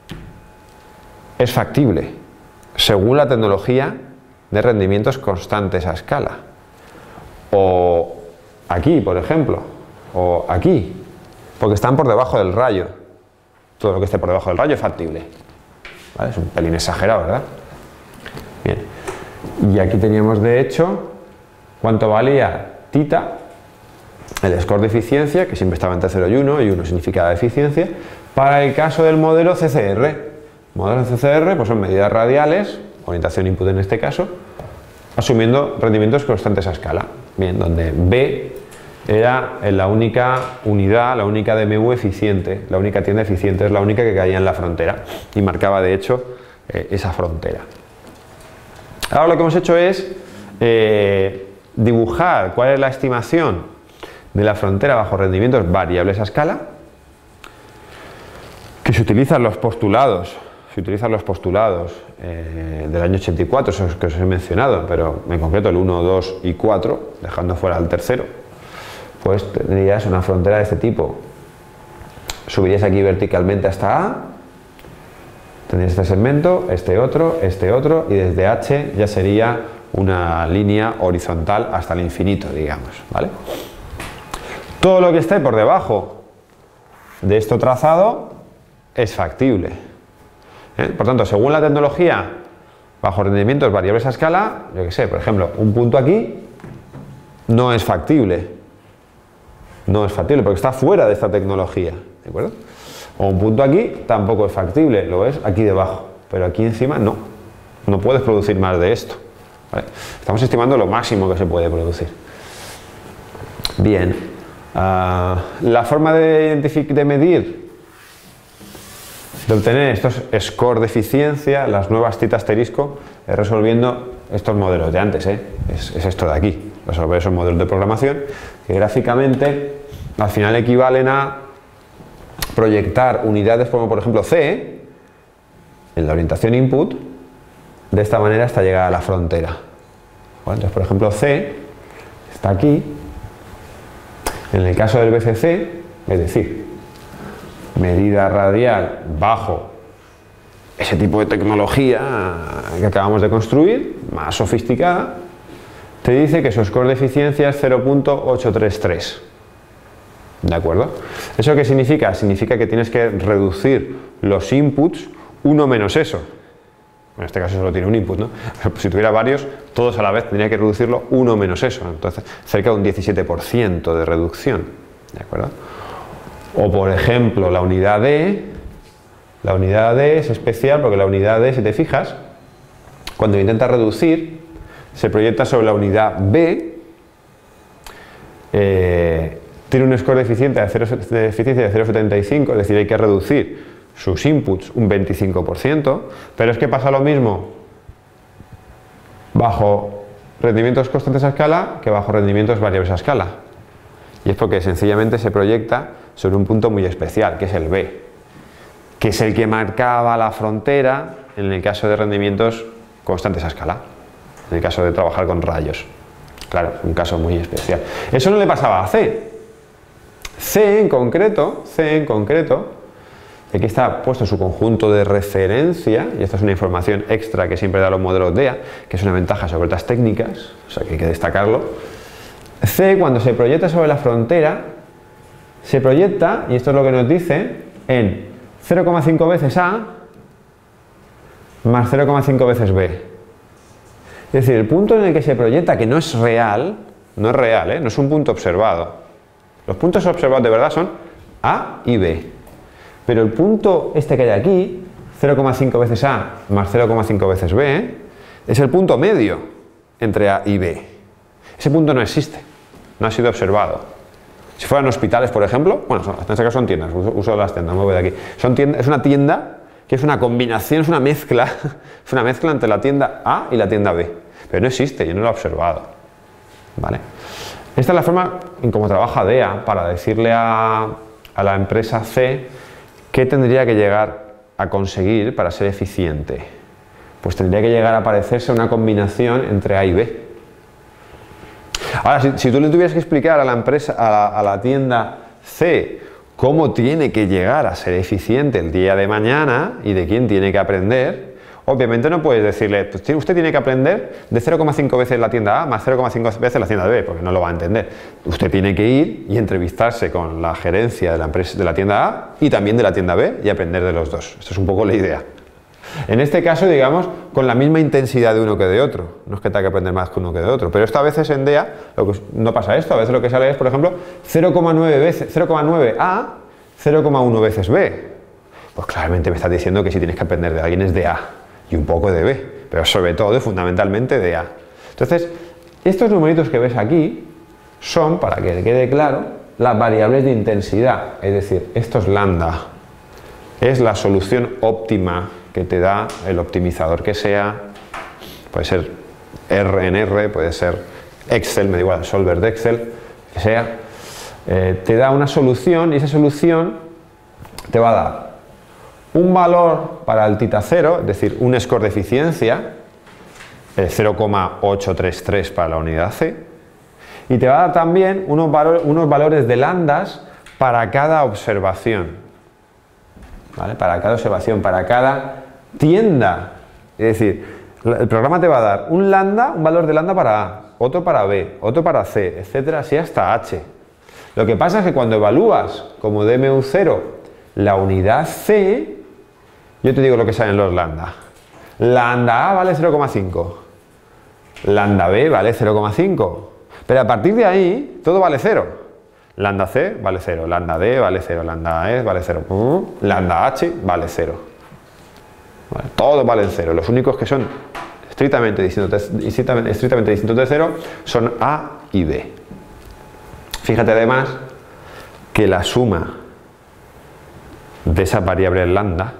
es factible, según la tecnología de rendimientos constantes a escala. O aquí, por ejemplo, o aquí, porque están por debajo del rayo. Todo lo que esté por debajo del rayo es factible. ¿Vale? Es un pelín exagerado, ¿verdad? Bien. Y aquí teníamos, de hecho, cuánto valía tita, el score de eficiencia, que siempre estaba entre 0 y 1, y 1 significa la eficiencia, para el caso del modelo CCR. Modelos CCR pues son medidas radiales, orientación input en este caso, asumiendo rendimientos constantes a escala. Bien, donde B era la única unidad, la única DMU eficiente, la única tienda eficiente, es la única que caía en la frontera y marcaba de hecho esa frontera. Ahora lo que hemos hecho es dibujar cuál es la estimación de la frontera bajo rendimientos variables a escala, que se utilizan los postulados, del año 84, esos que os he mencionado, pero en concreto el 1, 2 y 4, dejando fuera el tercero, pues tendrías una frontera de este tipo. Subirías aquí verticalmente hasta A, tendrías este segmento, este otro, y desde H ya sería una línea horizontal hasta el infinito, digamos, ¿vale? Todo lo que esté por debajo de esto trazado es factible. Por tanto, según la tecnología, bajo rendimientos variables a escala, yo que sé, por ejemplo, un punto aquí no es factible. No es factible porque está fuera de esta tecnología, ¿de acuerdo? O un punto aquí tampoco es factible, lo es aquí debajo, pero aquí encima no. No puedes producir más de esto, ¿vale? Estamos estimando lo máximo que se puede producir. Bien, la forma de medir, de obtener estos scores de eficiencia, las nuevas tita asterisco, es resolviendo estos modelos de antes, es esto de aquí, resolver esos modelos de programación que gráficamente al final equivalen a proyectar unidades como por ejemplo C en la orientación input de esta manera hasta llegar a la frontera. Bueno, entonces por ejemplo C está aquí, en el caso del BCC, es decir, medida radial bajo ese tipo de tecnología que acabamos de construir, más sofisticada, te dice que su score de eficiencia es 0.833. ¿De acuerdo? ¿Eso qué significa? Significa que tienes que reducir los inputs 1 menos eso. En este caso solo tiene un input, ¿no? Pero si tuviera varios, todos a la vez tendría que reducirlo 1 menos eso. Entonces, cerca de un 17% de reducción. ¿De acuerdo? O por ejemplo, la unidad D. La unidad D es especial porque la unidad D, si te fijas, cuando intenta reducir, se proyecta sobre la unidad B. Tiene un score de eficiencia de 0,75, es decir, hay que reducir sus inputs un 25%, pero es que pasa lo mismo bajo rendimientos constantes a escala que bajo rendimientos variables a escala. Y es porque sencillamente se proyecta sobre un punto muy especial, que es el B, que es el que marcaba la frontera en el caso de rendimientos constantes a escala, en el caso de trabajar con rayos. Claro, es un caso muy especial. Eso no le pasaba a C. C en concreto, aquí está puesto su conjunto de referencia, y esta es una información extra que siempre dan los modelos DEA, que es una ventaja sobre otras técnicas, o sea que hay que destacarlo. C, cuando se proyecta sobre la frontera, se proyecta, y esto es lo que nos dice, en 0,5 veces A más 0,5 veces B. Es decir, el punto en el que se proyecta, que no es real, no es un punto observado. Los puntos observados de verdad son A y B. Pero el punto este que hay aquí, 0,5 veces A más 0,5 veces B, es el punto medio entre A y B. Ese punto no existe, no ha sido observado. Si fueran hospitales, por ejemplo, bueno, en este caso son tiendas, uso las tiendas, me voy de aquí. Es una tienda que es una combinación, es una mezcla entre la tienda A y la tienda B. Pero no existe, yo no lo he observado. ¿Vale? Esta es la forma en cómo trabaja DEA para decirle a la empresa C qué tendría que llegar a conseguir para ser eficiente. Pues tendría que llegar a parecerse a una combinación entre A y B. Ahora, si tú le tuvieras que explicar a la empresa, a la tienda C, cómo tiene que llegar a ser eficiente el día de mañana y de quién tiene que aprender, obviamente no puedes decirle, pues usted tiene que aprender de 0,5 veces la tienda A más 0,5 veces la tienda B, porque no lo va a entender. Usted tiene que ir y entrevistarse con la gerencia de la empresa, de la tienda A y también de la tienda B y aprender de los dos. Esto es un poco la idea. En este caso, digamos, con la misma intensidad de uno que de otro. No es que tenga que aprender más que uno que de otro. Pero esto a veces en DEA no pasa esto. A veces lo que sale es, por ejemplo, 0,9 A, 0,1 veces B. Pues claramente me estás diciendo que si tienes que aprender de alguien es de A y un poco de B. Pero sobre todo y fundamentalmente de A. Entonces, estos numeritos que ves aquí son, para que quede claro, las variables de intensidad. Es decir, esto es lambda. Es la solución óptima que te da el optimizador que sea, puede ser R en R, puede ser Excel, me da igual, solver de Excel, que sea, te da una solución y esa solución te va a dar un valor para el tita 0, es decir, un score de eficiencia, 0,833 para la unidad C, y te va a dar también unos valores de lambdas para cada observación. ¿Vale? Para cada observación, para cada tienda. Es decir, el programa te va a dar un valor de lambda para A, otro para B, otro para C, etcétera, así hasta H. Lo que pasa es que cuando evalúas como DMU0 la unidad C, yo te digo lo que salen los lambda. Lambda A vale 0,5, lambda B vale 0,5, pero a partir de ahí todo vale 0. Lambda C vale 0, lambda D vale 0, lambda E vale 0, lambda H vale 0. Vale, todos valen 0. Los únicos que son estrictamente distintos de 0 son A y B. Fíjate además que la suma de esas variables lambda,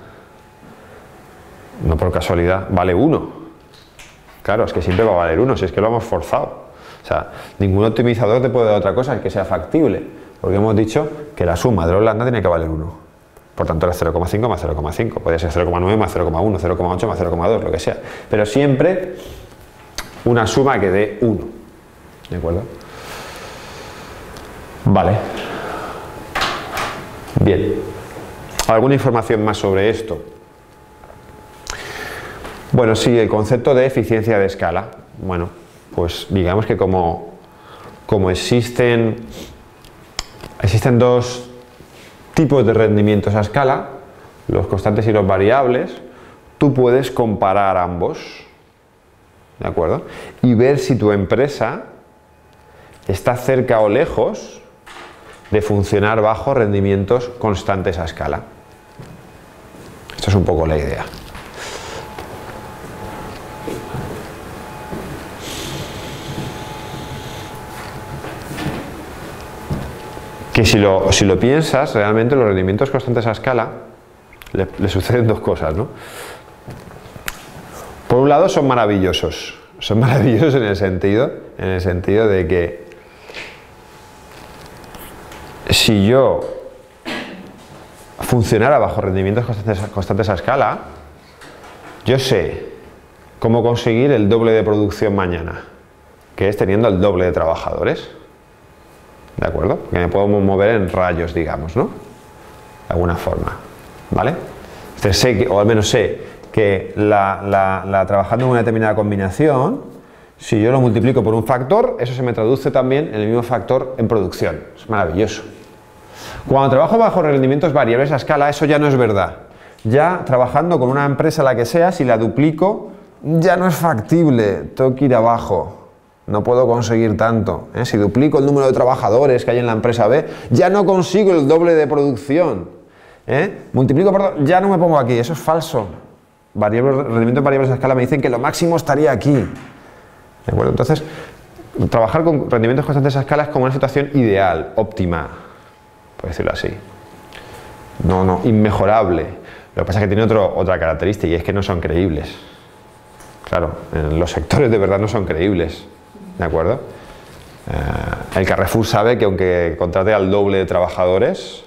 no por casualidad, vale 1. Claro, es que siempre va a valer 1, si es que lo hemos forzado. O sea, ningún optimizador te puede dar otra cosa que sea factible, porque hemos dicho que la suma de los lambda tiene que valer 1. Por tanto, era 0,5 más 0,5. Podría ser 0,9 más 0,1, 0,8 más 0,2, lo que sea. Pero siempre una suma que dé 1. ¿De acuerdo? Vale. Bien. ¿Alguna información más sobre esto? Bueno, sí, el concepto de eficiencia de escala. Bueno, pues digamos que como existen dos tipos de rendimientos a escala, los constantes y los variables, tú puedes comparar ambos, ¿de acuerdo? Y ver si tu empresa está cerca o lejos de funcionar bajo rendimientos constantes a escala. Esto es un poco la idea. Que si lo piensas, realmente los rendimientos constantes a escala le suceden dos cosas, ¿no? Por un lado son maravillosos, Son maravillosos en el sentido de que si yo funcionara bajo rendimientos constantes a escala, yo sé cómo conseguir el doble de producción mañana, que es teniendo el doble de trabajadores. ¿De acuerdo? Que me puedo mover en rayos, digamos, ¿no? De alguna forma, ¿vale? Entonces sé que, o al menos sé que trabajando en una determinada combinación, si yo lo multiplico por un factor, eso se me traduce también en el mismo factor en producción. Es maravilloso. Cuando trabajo bajo rendimientos variables a escala, eso ya no es verdad. Ya trabajando con una empresa, la que sea, si la duplico, ya no es factible, tengo que ir abajo. No puedo conseguir tanto. Si duplico el número de trabajadores que hay en la empresa B, ya no consigo el doble de producción. Multiplico por 2, ya no me pongo aquí. Eso es falso. Rendimientos variables a escala me dicen que lo máximo estaría aquí. ¿De acuerdo? Entonces, trabajar con rendimientos constantes a escala es como una situación ideal, óptima, por decirlo así. No, inmejorable. Lo que pasa es que tiene otra característica, y es que no son creíbles. Claro, en los sectores de verdad no son creíbles. ¿De acuerdo? El Carrefour sabe que aunque contrate al doble de trabajadores,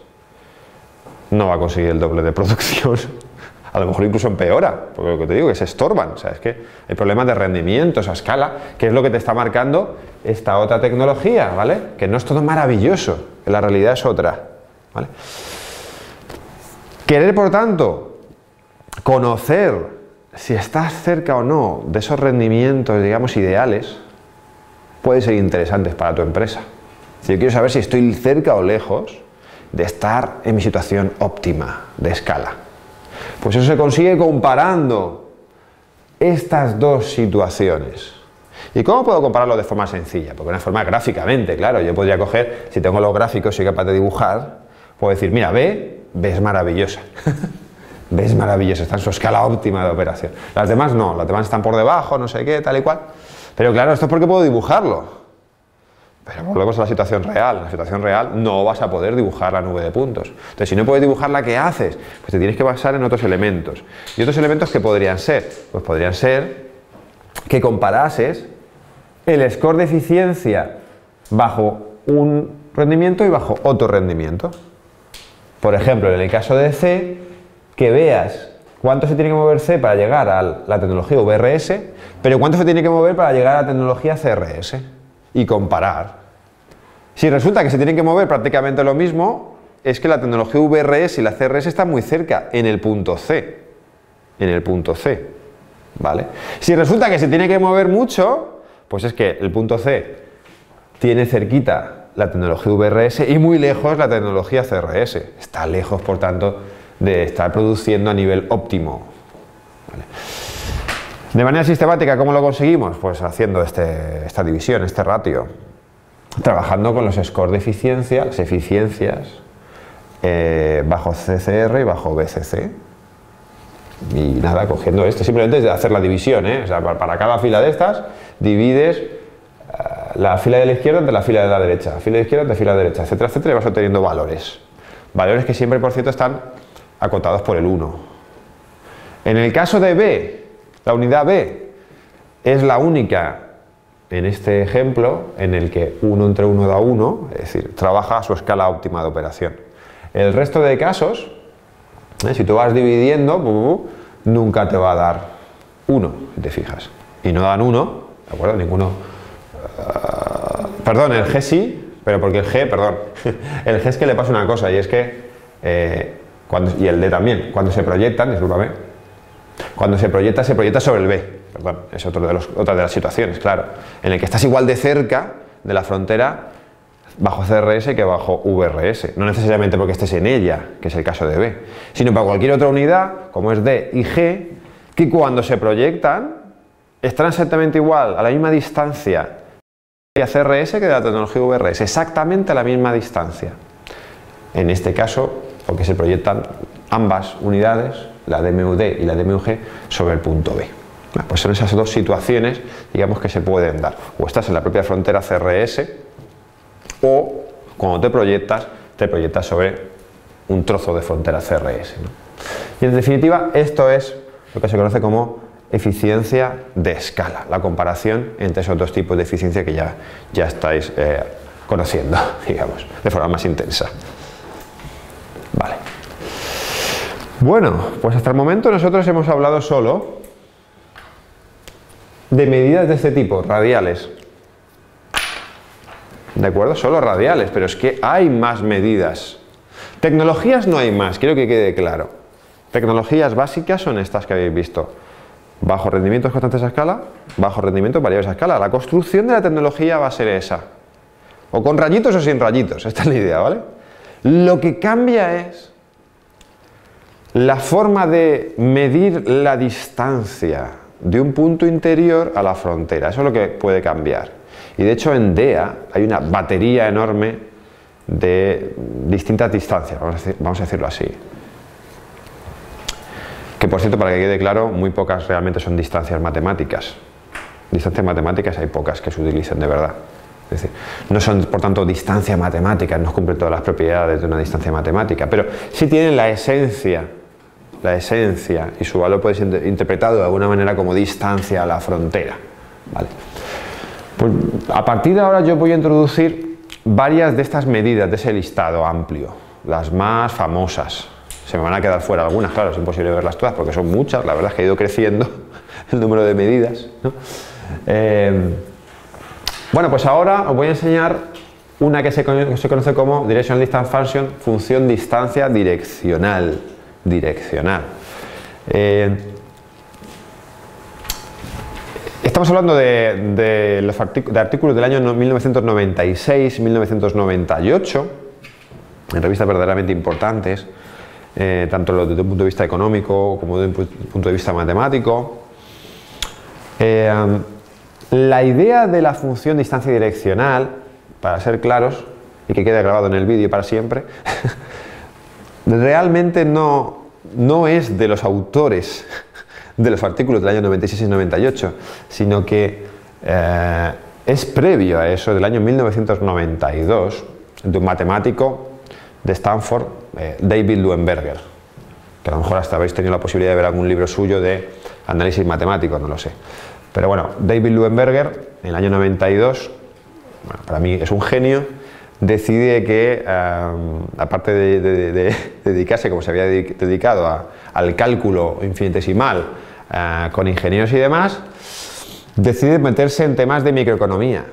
no va a conseguir el doble de producción. A lo mejor incluso empeora, porque lo que te digo, que se estorban. O sea, es que hay problemas de rendimientos a escala, que es lo que te está marcando esta otra tecnología, ¿vale? Que no es todo maravilloso, que la realidad es otra, ¿vale? Querer, por tanto, conocer si estás cerca o no de esos rendimientos, digamos, ideales, puede ser interesante para tu empresa. Si yo quiero saber si estoy cerca o lejos de estar en mi situación óptima de escala. Pues eso se consigue comparando estas dos situaciones. ¿Y cómo puedo compararlo de forma sencilla? Porque de una forma gráficamente, claro, yo podría coger, si tengo los gráficos, soy capaz de dibujar, puedo decir, mira, B es maravillosa. B es maravillosa, está en su escala óptima de operación. Las demás no, las demás están por debajo, no sé qué, tal y cual. Pero claro, esto es porque puedo dibujarlo. Pero volvemos a la situación real. En la situación real no vas a poder dibujar la nube de puntos. Entonces, si no puedes dibujarla, ¿qué haces? Pues te tienes que basar en otros elementos. ¿Y otros elementos qué podrían ser? Pues podrían ser que comparases el score de eficiencia bajo un rendimiento y bajo otro rendimiento. Por ejemplo, en el caso de C, que veas cuánto se tiene que mover C para llegar a la tecnología VRS, pero cuánto se tiene que mover para llegar a la tecnología CRS. Y comparar. Si resulta que se tienen que mover prácticamente lo mismo, es que la tecnología VRS y la CRS están muy cerca, en el punto C. En el punto C. ¿Vale? Si resulta que se tiene que mover mucho, pues es que el punto C tiene cerquita la tecnología VRS y muy lejos la tecnología CRS. Está lejos, por tanto, de estar produciendo a nivel óptimo. ¿Vale? De manera sistemática, ¿cómo lo conseguimos? Pues haciendo esta división, este ratio. Trabajando con los scores de eficiencia, las eficiencias, bajo CCR y bajo BCC. Y nada, cogiendo esto, simplemente es de hacer la división, O sea, para cada fila de estas, divides la fila de la izquierda entre la fila de la derecha, fila de izquierda entre fila de derecha, etcétera, etcétera, y vas obteniendo valores. Valores que siempre, por cierto, están acotados por el 1. En el caso de B, la unidad B es la única en este ejemplo en el que 1 entre 1 da 1, es decir, trabaja a su escala óptima de operación. El resto de casos, si tú vas dividiendo, nunca te va a dar 1, si te fijas. Y no dan 1, ¿de acuerdo? Ninguno. Perdón, el G sí, pero porque el G, perdón, el G es que le pasa una cosa, y es que, y el D también, cuando se proyectan, discúlpame, cuando se proyecta sobre el B, perdón, es otra de las situaciones, claro, en el que estás igual de cerca de la frontera bajo CRS que bajo VRS, no necesariamente porque estés en ella, que es el caso de B, sino para cualquier otra unidad, como es D y G, que cuando se proyectan están exactamente igual, a la misma distancia de la CRS que de la tecnología VRS, exactamente a la misma distancia. En este caso, porque se proyectan ambas unidades, la DMUD y la DMUG, sobre el punto B. Pues son esas dos situaciones, digamos, que se pueden dar. O estás en la propia frontera CRS, o cuando te proyectas sobre un trozo de frontera CRS, ¿no? Y en definitiva, esto es lo que se conoce como eficiencia de escala, la comparación entre esos dos tipos de eficiencia que ya estáis conociendo, digamos, de forma más intensa. Vale. Bueno, pues hasta el momento nosotros hemos hablado solo de medidas de este tipo, radiales. ¿De acuerdo? Solo radiales, pero es que hay más medidas. Tecnologías no hay más, quiero que quede claro. Tecnologías básicas son estas que habéis visto. Bajo rendimientos constantes a escala, bajo rendimientos variables a escala. La construcción de la tecnología va a ser esa. O con rayitos o sin rayitos, esta es la idea, ¿vale? Lo que cambia es la forma de medir la distancia de un punto interior a la frontera. Eso es lo que puede cambiar. Y de hecho en DEA hay una batería enorme de distintas distancias, vamos a decirlo así. Que por cierto, para que quede claro, muy pocas realmente son distancias matemáticas. Distancias matemáticas hay pocas que se utilicen de verdad. Es decir, no son por tanto distancias matemáticas, no cumplen todas las propiedades de una distancia matemática, pero sí tienen la esencia y su valor puede ser interpretado de alguna manera como distancia a la frontera. ¿Vale? Pues a partir de ahora yo voy a introducir varias de estas medidas de ese listado amplio, las más famosas. Se me van a quedar fuera algunas, claro, es imposible verlas todas porque son muchas, la verdad es que ha ido creciendo el número de medidas, ¿no? Bueno, pues ahora os voy a enseñar una que se conoce como Direction Distance Function, función distancia direccional. Estamos hablando de artículos del año 1996-1998, en revistas verdaderamente importantes, tanto desde un punto de vista económico como desde un punto de vista matemático. La idea de la función distancia direccional, para ser claros, y que quede grabado en el vídeo para siempre, realmente no es de los autores de los artículos del año 96 y 98, sino que es previo a eso, del año 1992, de un matemático de Stanford, David Luenberger, que a lo mejor hasta habéis tenido la posibilidad de ver algún libro suyo de análisis matemático, no lo sé. Pero bueno, David Luenberger, en el año 92, bueno, para mí es un genio, decide que, aparte de dedicarse, como se había dedicado, al cálculo infinitesimal con ingenieros y demás, decide meterse en temas de microeconomía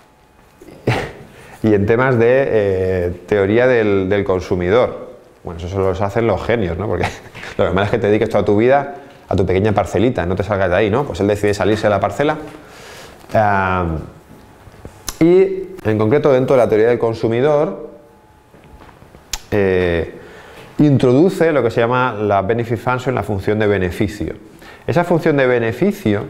y en temas de teoría del consumidor. Bueno, eso solo los hacen los genios, ¿no? Porque lo normal es que te dediques toda tu vida a tu pequeña parcelita, no te salgas de ahí, ¿no? Pues él decide salirse de la parcela y, en concreto, dentro de la teoría del consumidor, introduce lo que se llama la benefit function, la función de beneficio. Esa función de beneficio,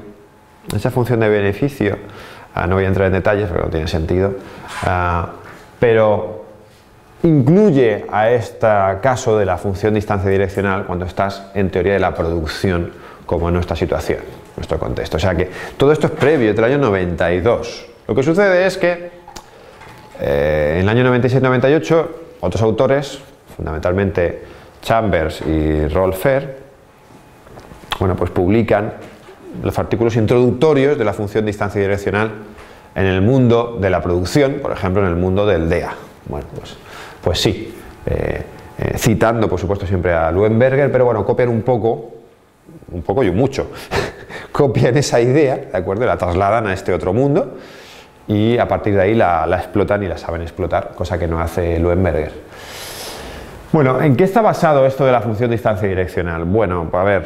no voy a entrar en detalles porque no tiene sentido, pero incluye a este caso de la función distancia direccional cuando estás en teoría de la producción, como en nuestra situación, en nuestro contexto. O sea que todo esto es previo, del año 92. Lo que sucede es que en el año 96-98 otros autores, fundamentalmente Chambers y Rolf Fair, bueno, pues publican los artículos introductorios de la función distancia direccional en el mundo de la producción, por ejemplo en el mundo del DEA. Bueno, pues sí, citando por supuesto siempre a Luenberger, pero bueno, copian un poco y un mucho, copian esa idea, ¿de acuerdo? La trasladan a este otro mundo y a partir de ahí la explotan y la saben explotar, cosa que no hace Luenberger. Bueno, ¿en qué está basado esto de la función distancia direccional? Bueno, a ver,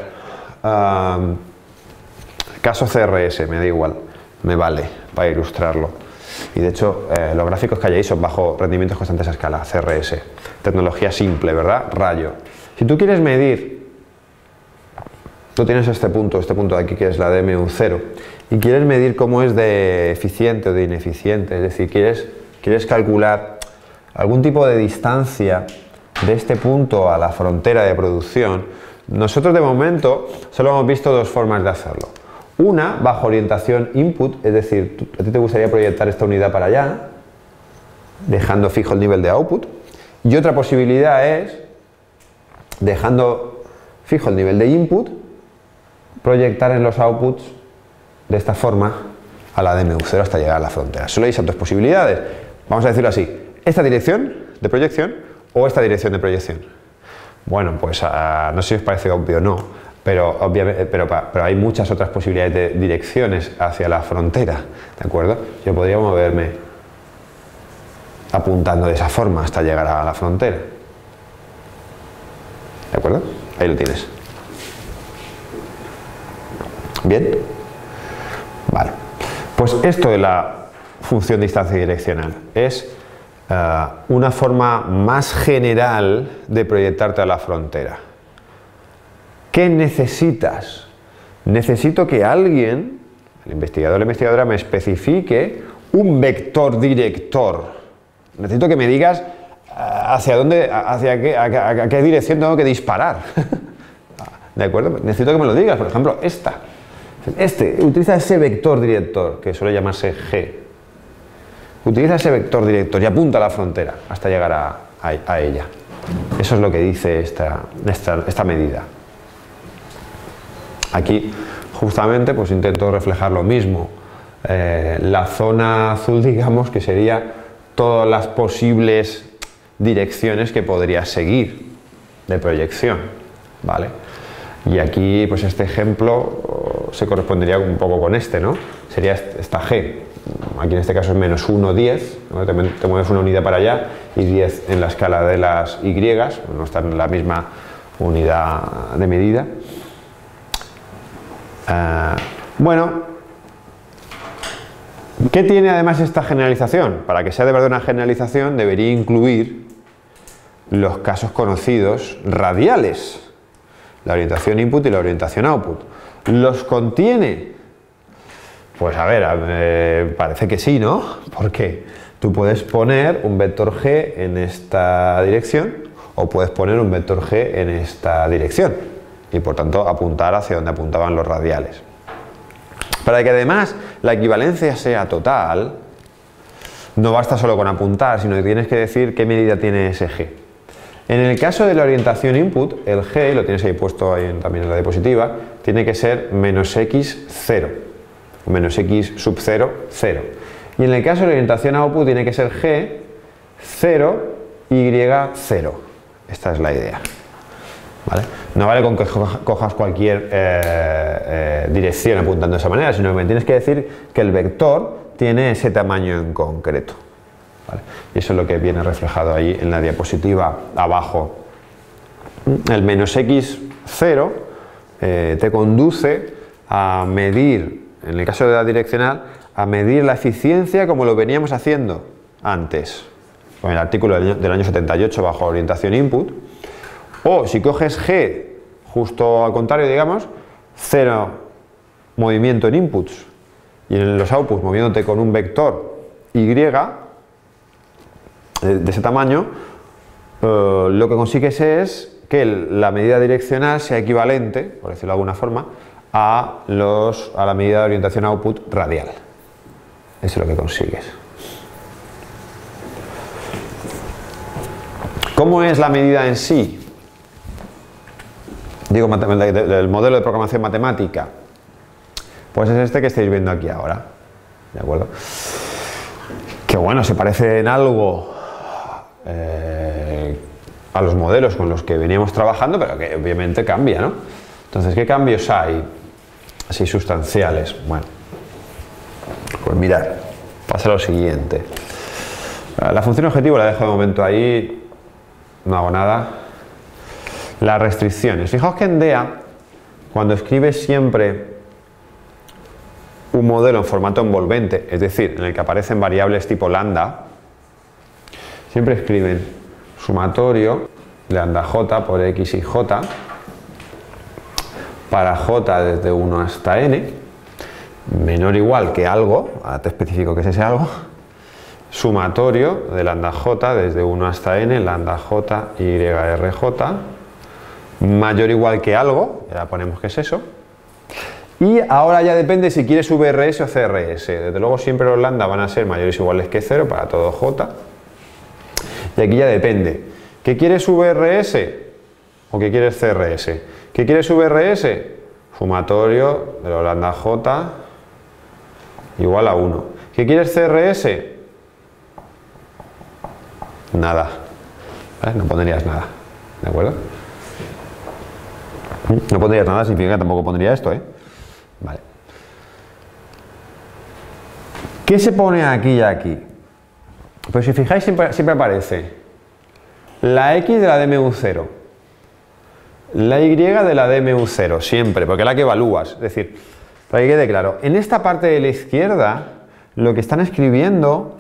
caso CRS, me da igual, me vale para ilustrarlo. Y de hecho, los gráficos que hay ahí son bajo rendimientos constantes a escala, CRS. Tecnología simple, ¿verdad? Rayo. Si tú quieres medir, tú tienes este punto de aquí que es la DMU0, y quieres medir cómo es de eficiente o de ineficiente, es decir, quieres calcular algún tipo de distancia de este punto a la frontera de producción, nosotros de momento solo hemos visto dos formas de hacerlo. Una, bajo orientación input, es decir, a ti te gustaría proyectar esta unidad para allá, dejando fijo el nivel de output. Y otra posibilidad es, dejando fijo el nivel de input, proyectar en los outputs de esta forma a la DMU0 hasta llegar a la frontera. Solo hay esas dos posibilidades. Vamos a decirlo así, esta dirección de proyección o esta dirección de proyección. Bueno, pues no sé si os parece obvio o no, pero hay muchas otras posibilidades de direcciones hacia la frontera, ¿de acuerdo? Yo podría moverme apuntando de esa forma hasta llegar a la frontera. ¿De acuerdo? Ahí lo tienes. ¿Bien? Vale. Pues esto de la función distancia direccional es una forma más general de proyectarte a la frontera. ¿Qué necesitas? Necesito que alguien, el investigador o la investigadora, me especifique un vector director. Necesito que me digas hacia dónde, a qué dirección tengo que disparar. ¿De acuerdo? Necesito que me lo digas, por ejemplo, esta. Utiliza ese vector director, que suele llamarse G. Utiliza ese vector director y apunta a la frontera hasta llegar a ella. Eso es lo que dice esta medida. Aquí, justamente, pues intento reflejar lo mismo. La zona azul, digamos, que sería todas las posibles direcciones que podría seguir de proyección, ¿vale? Y aquí, pues este ejemplo se correspondería un poco con este, ¿no? Sería esta G. Aquí en este caso es menos 1, 10, ¿no? Te mueves una unidad para allá y 10 en la escala de las Y, no están en la misma unidad de medida. Bueno, ¿qué tiene además esta generalización? Para que sea de verdad una generalización debería incluir los casos conocidos radiales, la orientación input y la orientación output. ¿Los contiene? Pues a ver, parece que sí, ¿no? Porque tú puedes poner un vector G en esta dirección o puedes poner un vector G en esta dirección y por tanto apuntar hacia donde apuntaban los radiales. Para que además la equivalencia sea total, no basta solo con apuntar, sino que tienes que decir qué medida tiene ese G. En el caso de la orientación input, el G, lo tienes ahí puesto ahí también en la diapositiva, tiene que ser menos x 0, menos x sub 0, 0. Y en el caso de la orientación output tiene que ser G 0, y 0. Esta es la idea. ¿Vale? No vale con que cojas cualquier dirección apuntando de esa manera, sino que me tienes que decir que el vector tiene ese tamaño en concreto. ¿Vale? Y eso es lo que viene reflejado ahí en la diapositiva abajo. El menos x 0 te conduce a medir, en el caso de la direccional, a medir la eficiencia como lo veníamos haciendo antes, con el artículo del año 78 bajo orientación input. O si coges G justo al contrario, digamos, 0 movimiento en inputs y en los outputs moviéndote con un vector Y de ese tamaño, lo que consigues es que la medida direccional sea equivalente, por decirlo de alguna forma, a la medida de orientación output radial. Eso es lo que consigues. ¿Cómo es la medida en sí? Digo, del modelo de programación matemática. Pues es este que estáis viendo aquí ahora. ¿De acuerdo? Que bueno, se parece en algo a los modelos con los que veníamos trabajando, pero que obviamente cambia, ¿no? Entonces, ¿qué cambios hay así sustanciales? Bueno, pues mirad, pasa lo siguiente. La función objetivo la dejo de momento ahí, no hago nada. Las restricciones. Fijaos que en DEA, cuando escribes siempre un modelo en formato envolvente, es decir, en el que aparecen variables tipo lambda, siempre escriben sumatorio lambda j por x y j para j desde 1 hasta n, menor o igual que algo, ahora te especifico qué es ese algo, sumatorio de lambda j desde 1 hasta n, lambda j y rj, mayor o igual que algo, ya ponemos que es eso, y ahora ya depende si quieres VRS o CRS. Desde luego siempre los lambda van a ser mayores o iguales que 0 para todo j, y aquí ya depende. ¿Qué quieres VRS o qué quieres CRS? ¿Qué quieres VRS? sumatorio de los lambda j igual a 1. ¿Qué quieres CRS? Nada. ¿Vale? No pondrías nada. ¿De acuerdo? No pondrías nada, significa que tampoco pondría esto, ¿eh? Vale. ¿Qué se pone aquí y aquí? Pues si fijáis, siempre aparece la x de la DMU0, la y de la DMU0, siempre, porque es la que evalúas. Es decir, para que quede claro, en esta parte de la izquierda, lo que están escribiendo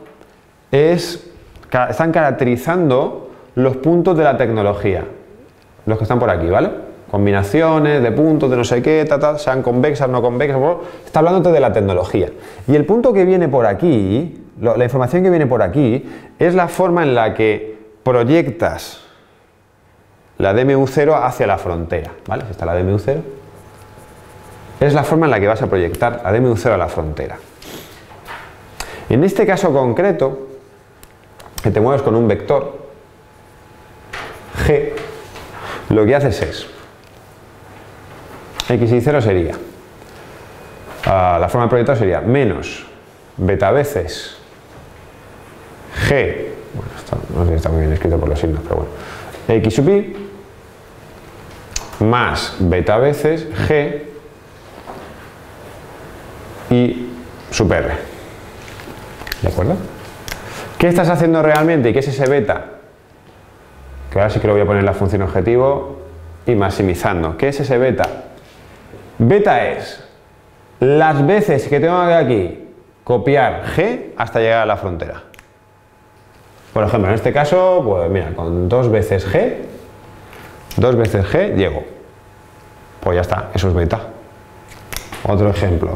están caracterizando los puntos de la tecnología, los que están por aquí, ¿vale? Combinaciones de puntos de no sé qué, sean convexas, no convexas, está hablándote de la tecnología. Y el punto que viene por aquí, la información que viene por aquí, es la forma en la que proyectas la DMU0 hacia la frontera, ¿vale? Está la DMU0. Es la forma en la que vas a proyectar la DMU0 a la frontera. En este caso concreto, que te mueves con un vector G, lo que haces es x y 0 sería, la forma de proyectar sería menos beta veces G, bueno, no sé si está muy bien escrito por los signos, pero bueno, x sub y más beta veces G y sub r. ¿De acuerdo? ¿Qué estás haciendo realmente y qué es ese beta? Que ahora sí que lo voy a poner en la función objetivo y maximizando. ¿Qué es ese beta? Beta es las veces que tengo que aquí copiar G hasta llegar a la frontera. Por ejemplo, en este caso, pues mira, con 2 veces G llego. Pues ya está, eso es beta. Otro ejemplo.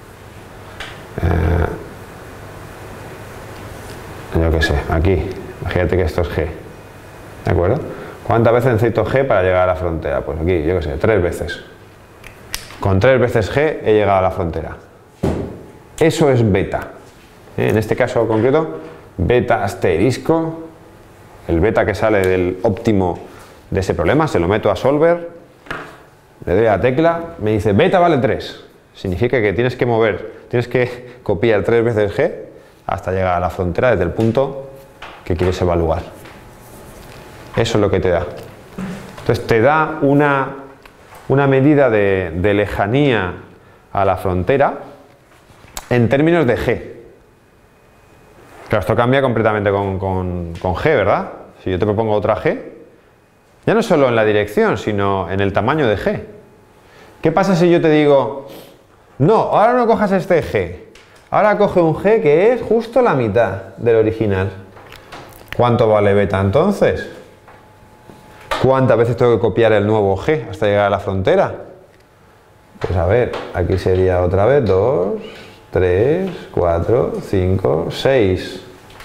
Yo qué sé, aquí, imagínate que esto es G. ¿De acuerdo? ¿Cuántas veces necesito G para llegar a la frontera? Pues aquí, yo qué sé, 3 veces. Con 3 veces G he llegado a la frontera. Eso es beta. En este caso concreto, beta asterisco, el beta que sale del óptimo de ese problema, se lo meto a solver, le doy a la tecla, me dice beta vale 3. Significa que tienes que copiar 3 veces G hasta llegar a la frontera desde el punto que quieres evaluar. Eso es lo que te da. Entonces te da una medida de lejanía a la frontera en términos de G. Claro, esto cambia completamente con G, ¿verdad? Si yo te propongo otra G, ya no solo en la dirección, sino en el tamaño de G. ¿Qué pasa si yo te digo, no, ahora no cojas este G, ahora coge un G que es justo la mitad del original? ¿Cuánto vale beta entonces? ¿Cuántas veces tengo que copiar el nuevo G hasta llegar a la frontera? Pues a ver, aquí sería otra vez 2, 3, 4, 5, 6.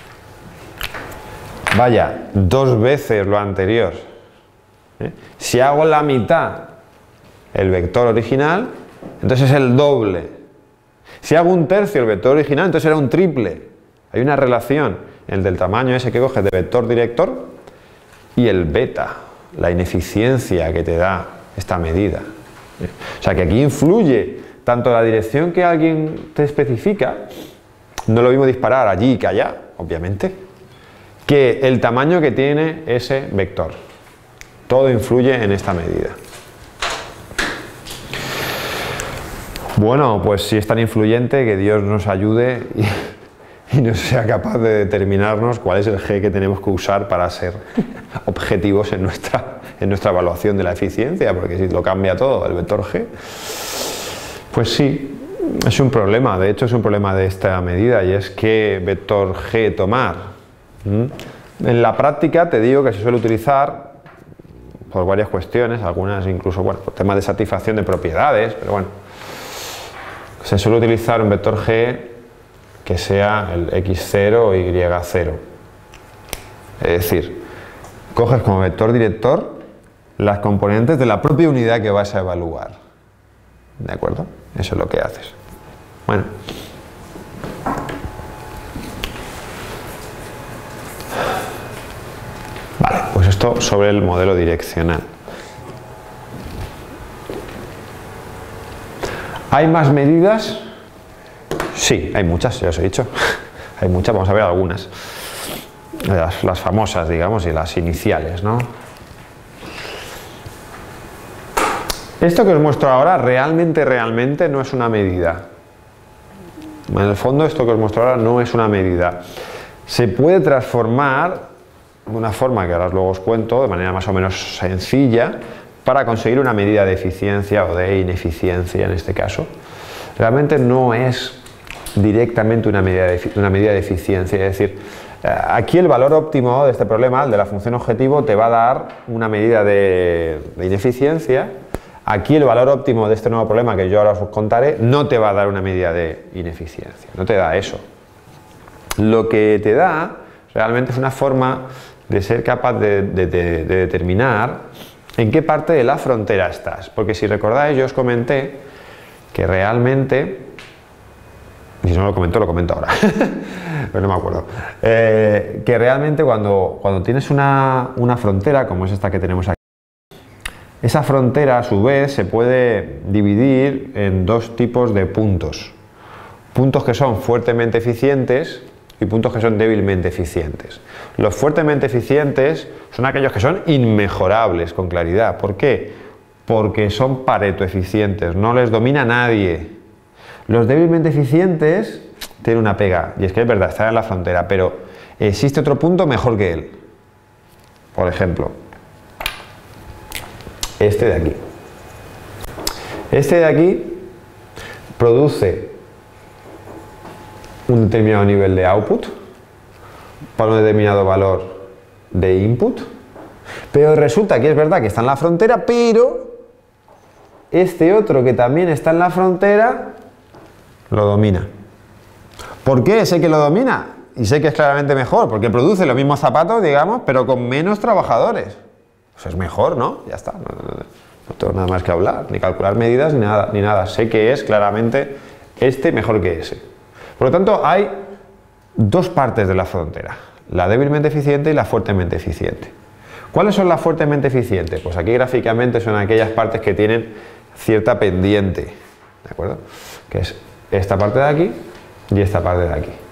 Vaya, 2 veces lo anterior. Si hago la mitad el vector original, entonces es el doble. Si hago 1/3 el vector original, entonces será un triple. Hay una relación entre el tamaño ese que coges de vector director y el beta, la ineficiencia que te da esta medida. O sea que aquí influye tanto la dirección que alguien te especifica, no lo mismo disparar allí que allá, obviamente, que el tamaño que tiene ese vector. Todo influye en esta medida. Bueno, pues si es tan influyente, que Dios nos ayude y nos sea capaz de determinarnos cuál es el G que tenemos que usar para ser objetivos en nuestra evaluación de la eficiencia, porque si lo cambia todo el vector G, pues sí, es un problema. De hecho es un problema de esta medida, y es qué vector G tomar. En la práctica te digo que se suele utilizar por varias cuestiones, algunas incluso, bueno, por temas de satisfacción de propiedades, pero bueno, se suele utilizar un vector G que sea el x0 o y0. Es decir, coges como vector director las componentes de la propia unidad que vas a evaluar. ¿De acuerdo? Eso es lo que haces. Bueno. Vale, pues esto sobre el modelo direccional. ¿Hay más medidas? Sí, hay muchas, ya os he dicho. Hay muchas, vamos a ver algunas. Las famosas, digamos, y las iniciales, ¿no? Esto que os muestro ahora realmente no es una medida. En el fondo, esto que os muestro ahora no es una medida. Se puede transformar de una forma que ahora luego os cuento, de manera más o menos sencilla, para conseguir una medida de eficiencia o de ineficiencia en este caso. Realmente no es directamente una medida de eficiencia, es decir, aquí el valor óptimo de este problema, el de la función objetivo, te va a dar una medida de ineficiencia. Aquí el valor óptimo de este nuevo problema que yo ahora os contaré no te va a dar una medida de ineficiencia, no te da eso. Lo que te da realmente es una forma de ser capaz de determinar en qué parte de la frontera estás. Porque si recordáis, yo os comenté que realmente, y si no lo comento ahora, pero no me acuerdo, que realmente cuando tienes una frontera, como es esta que tenemos aquí, esa frontera a su vez se puede dividir en dos tipos de puntos. Puntos que son fuertemente eficientes y puntos que son débilmente eficientes. Los fuertemente eficientes son aquellos que son inmejorables con claridad. ¿Por qué? Porque son Pareto eficientes, no les domina nadie. Los débilmente eficientes tienen una pega, y es que es verdad, están en la frontera, pero existe otro punto mejor que él. Por ejemplo, este de aquí. Este de aquí produce un determinado nivel de output para un determinado valor de input, pero resulta que es verdad que está en la frontera, pero este otro que también está en la frontera lo domina. ¿Por qué sé que lo domina? Y sé que es claramente mejor, porque produce los mismos zapatos, digamos, pero con menos trabajadores. Pues es mejor, ¿no? Ya está, no tengo nada más que hablar, ni calcular medidas, ni nada. Sé que es claramente este mejor que ese. Por lo tanto, hay dos partes de la frontera, la débilmente eficiente y la fuertemente eficiente. ¿Cuáles son las fuertemente eficientes? Pues aquí gráficamente son aquellas partes que tienen cierta pendiente, ¿de acuerdo? Que es esta parte de aquí y esta parte de aquí.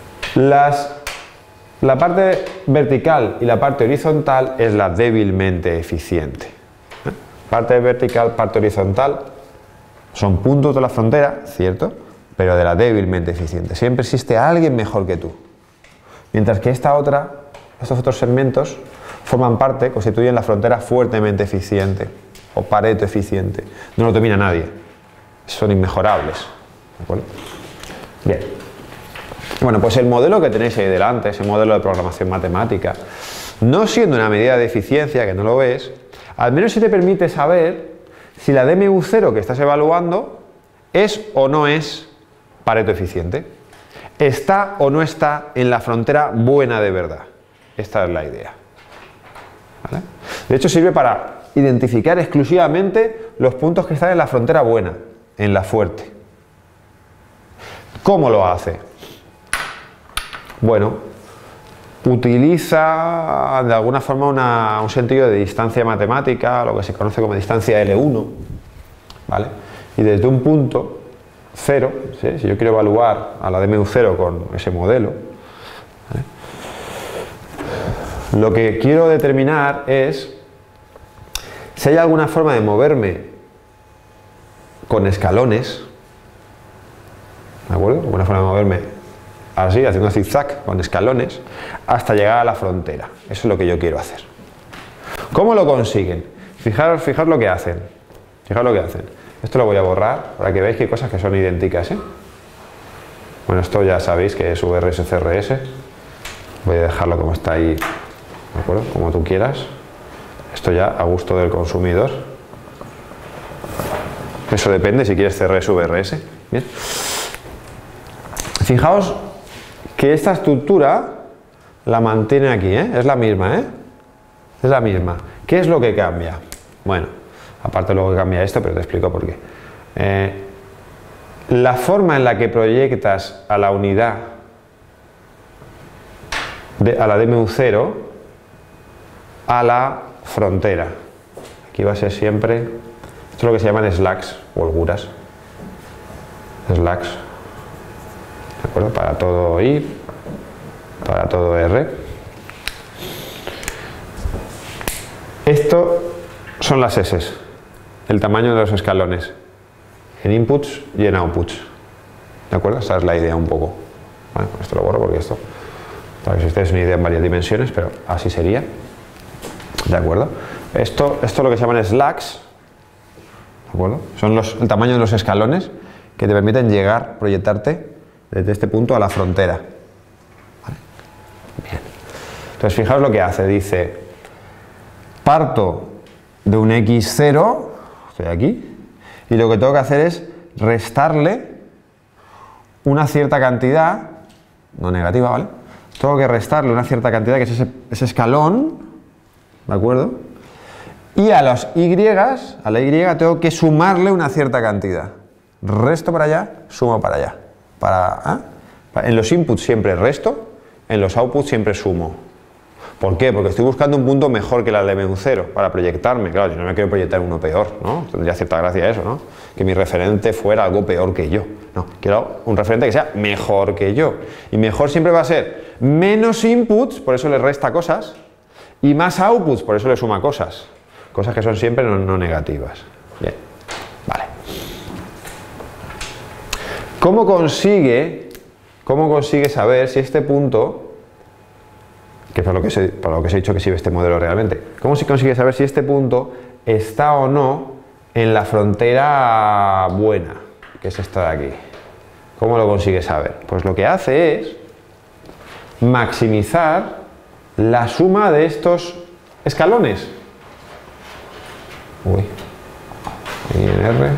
La parte vertical y la parte horizontal es la débilmente eficiente. Parte vertical, parte horizontal son puntos de la frontera, ¿cierto? Pero de la débilmente eficiente. Siempre existe alguien mejor que tú. Mientras que estos otros segmentos forman parte, constituyen la frontera fuertemente eficiente o Pareto eficiente. No lo domina nadie. Son inmejorables. ¿De acuerdo? Bien. Bueno, pues el modelo que tenéis ahí delante, ese modelo de programación matemática, no siendo una medida de eficiencia, que no lo ves, al menos sí te permite saber si la DMU0 que estás evaluando es o no es Pareto eficiente. ¿Está o no está en la frontera buena de verdad? Esta es la idea. ¿Vale? De hecho, sirve para identificar exclusivamente los puntos que están en la frontera buena, en la fuerte. ¿Cómo lo hace? Bueno, utiliza de alguna forma un sentido de distancia matemática, lo que se conoce como distancia L1, ¿vale? Y desde un punto 0, ¿sí? Si yo quiero evaluar a la DMU0 con ese modelo, ¿vale? Lo que quiero determinar es si hay alguna forma de moverme con escalones, ¿de acuerdo? Alguna forma de moverme así, haciendo zigzag con escalones, hasta llegar a la frontera. Eso es lo que yo quiero hacer. ¿Cómo lo consiguen? Fijaros lo que hacen. Fijaros lo que hacen. Esto lo voy a borrar para que veáis que hay cosas que son idénticas, ¿eh? Bueno, esto ya sabéis que es VRS CRS. Voy a dejarlo como está ahí, ¿de acuerdo? Como tú quieras. Esto ya a gusto del consumidor. Eso depende si quieres CRS o VRS. Bien. Fijaos que esta estructura la mantiene aquí, ¿eh? Es la misma, ¿eh? Es la misma. ¿Qué es lo que cambia? Bueno, aparte luego que cambia esto, pero te explico por qué. La forma en la que proyectas a la unidad, a la DMU0, a la frontera. Aquí va a ser siempre, esto es lo que se llaman slacks o holguras. slacks, ¿de acuerdo? Para todo I, para todo R. Esto son las S, el tamaño de los escalones, en inputs y en outputs, ¿de acuerdo? Esa es la idea un poco. Bueno, esto lo borro porque esto, para que os hagáis una idea en varias dimensiones, pero así sería, ¿de acuerdo? Esto es lo que se llaman slacks, ¿de acuerdo? Son el tamaño de los escalones que te permiten llegar, proyectarte desde este punto a la frontera. ¿Vale? Bien. Entonces, fijaos lo que hace, dice, parto de un x0, estoy aquí, y lo que tengo que hacer es restarle una cierta cantidad, no negativa, ¿vale? Tengo que restarle una cierta cantidad, que es ese escalón, ¿de acuerdo? Y a las y, a la y tengo que sumarle una cierta cantidad. Resto para allá, sumo para allá. En los inputs siempre resto, en los outputs siempre sumo. ¿Por qué? Porque estoy buscando un punto mejor que la de M0 para proyectarme. Claro, yo no me quiero proyectar uno peor, ¿no? Tendría cierta gracia eso, ¿no? Que mi referente fuera algo peor que yo. No, quiero un referente que sea mejor que yo. Y mejor siempre va a ser menos inputs, por eso le resta cosas, y más outputs, por eso le suma cosas. Cosas que son siempre no negativas. Bien, vale. ¿Cómo consigue saber si este punto, que es para lo que os he dicho que sirve este modelo realmente, cómo se consigue saber si este punto está o no en la frontera buena, que es esta de aquí? ¿Cómo lo consigue saber? Pues lo que hace es maximizar la suma de estos escalones. Uy, y en R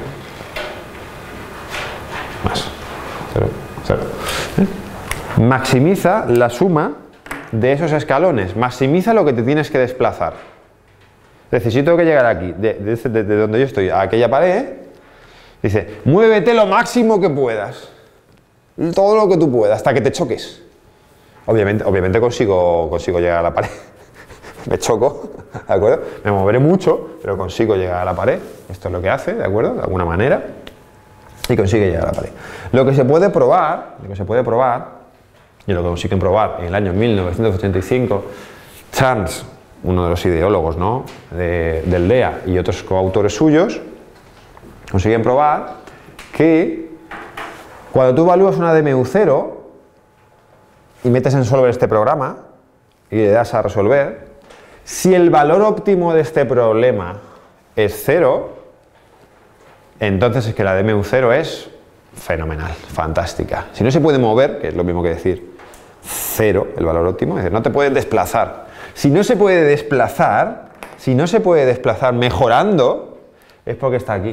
más 0. Maximiza la suma de esos escalones, maximiza lo que te tienes que desplazar. Es decir, si tengo que llegar aquí, de donde yo estoy a aquella pared, dice, muévete lo máximo que puedas, todo lo que tú puedas, hasta que te choques. Obviamente consigo llegar a la pared. Me choco, ¿de acuerdo? Me moveré mucho, pero consigo llegar a la pared. Esto es lo que hace, ¿de acuerdo? De alguna manera. Y consigue llegar a la pared. Lo que se puede probar, y lo que consiguen probar en el año 1985, Chance, uno de los ideólogos, ¿no?, del DEA, y otros coautores suyos, consiguen probar que cuando tú evalúas una DMU0 y metes en Solver este programa y le das a resolver, si el valor óptimo de este problema es 0, entonces es que la DMU0 es fenomenal, fantástica. Si no se puede mover, que es lo mismo que decir 0, el valor óptimo, es decir, no te puedes desplazar. Si no se puede desplazar mejorando, es porque está aquí.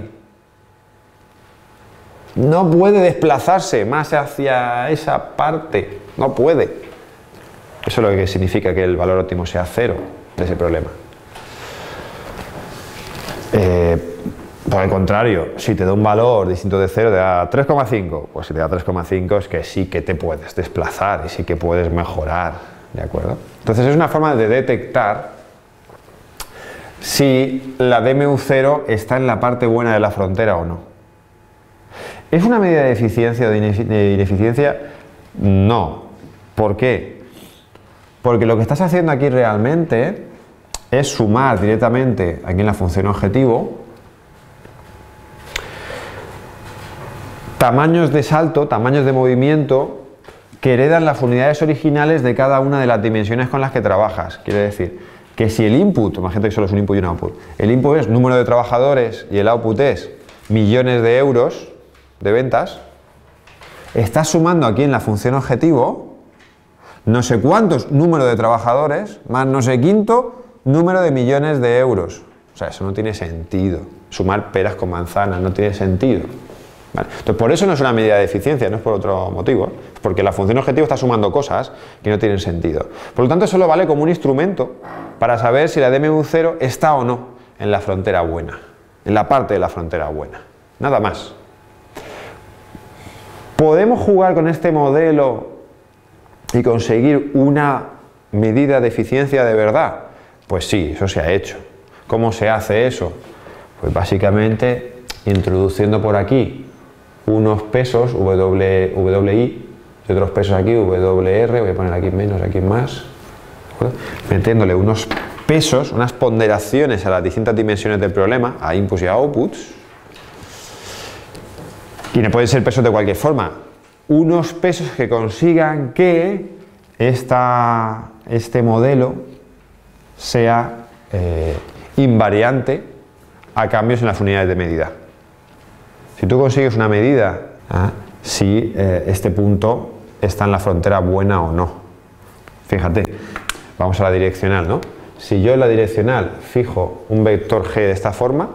No puede desplazarse más hacia esa parte, no puede. Eso es lo que significa que el valor óptimo sea 0 de ese problema. Por el contrario, si te da un valor distinto de 0, te da 3,5, pues si te da 3,5 es que sí que te puedes desplazar y sí que puedes mejorar, ¿de acuerdo? Entonces es una forma de detectar si la DMU0 está en la parte buena de la frontera o no. ¿Es una medida de eficiencia o de ineficiencia? No. ¿Por qué? Porque lo que estás haciendo aquí realmente es sumar directamente aquí en la función objetivo tamaños de salto, tamaños de movimiento que heredan las unidades originales de cada una de las dimensiones con las que trabajas. Quiere decir que si el input, imagínate que solo es un input y un output, el input es número de trabajadores y el output es millones de euros de ventas, estás sumando aquí en la función objetivo no sé cuántos número de trabajadores más no sé quinto número de millones de euros. O sea, eso no tiene sentido. Sumar peras con manzanas no tiene sentido. ¿Vale? Entonces, por eso no es una medida de eficiencia, no es por otro motivo, porque la función objetivo está sumando cosas que no tienen sentido. Por lo tanto, solo vale como un instrumento para saber si la DMU0 está o no en la frontera buena, en la parte de la frontera buena. Nada más. ¿Podemos jugar con este modelo y conseguir una medida de eficiencia de verdad? Pues sí, eso se ha hecho. ¿Cómo se hace eso? Pues básicamente introduciendo por aquí unos pesos WI y otros pesos aquí WR, voy a poner aquí menos, aquí más, metiéndole unos pesos, unas ponderaciones a las distintas dimensiones del problema, a inputs y a outputs, y no pueden ser pesos de cualquier forma, unos pesos que consigan que este modelo sea invariante a cambios en las unidades de medida. Si tú consigues una medida, si este punto está en la frontera buena o no. Fíjate, vamos a la direccional, ¿no? Si yo en la direccional fijo un vector G de esta forma,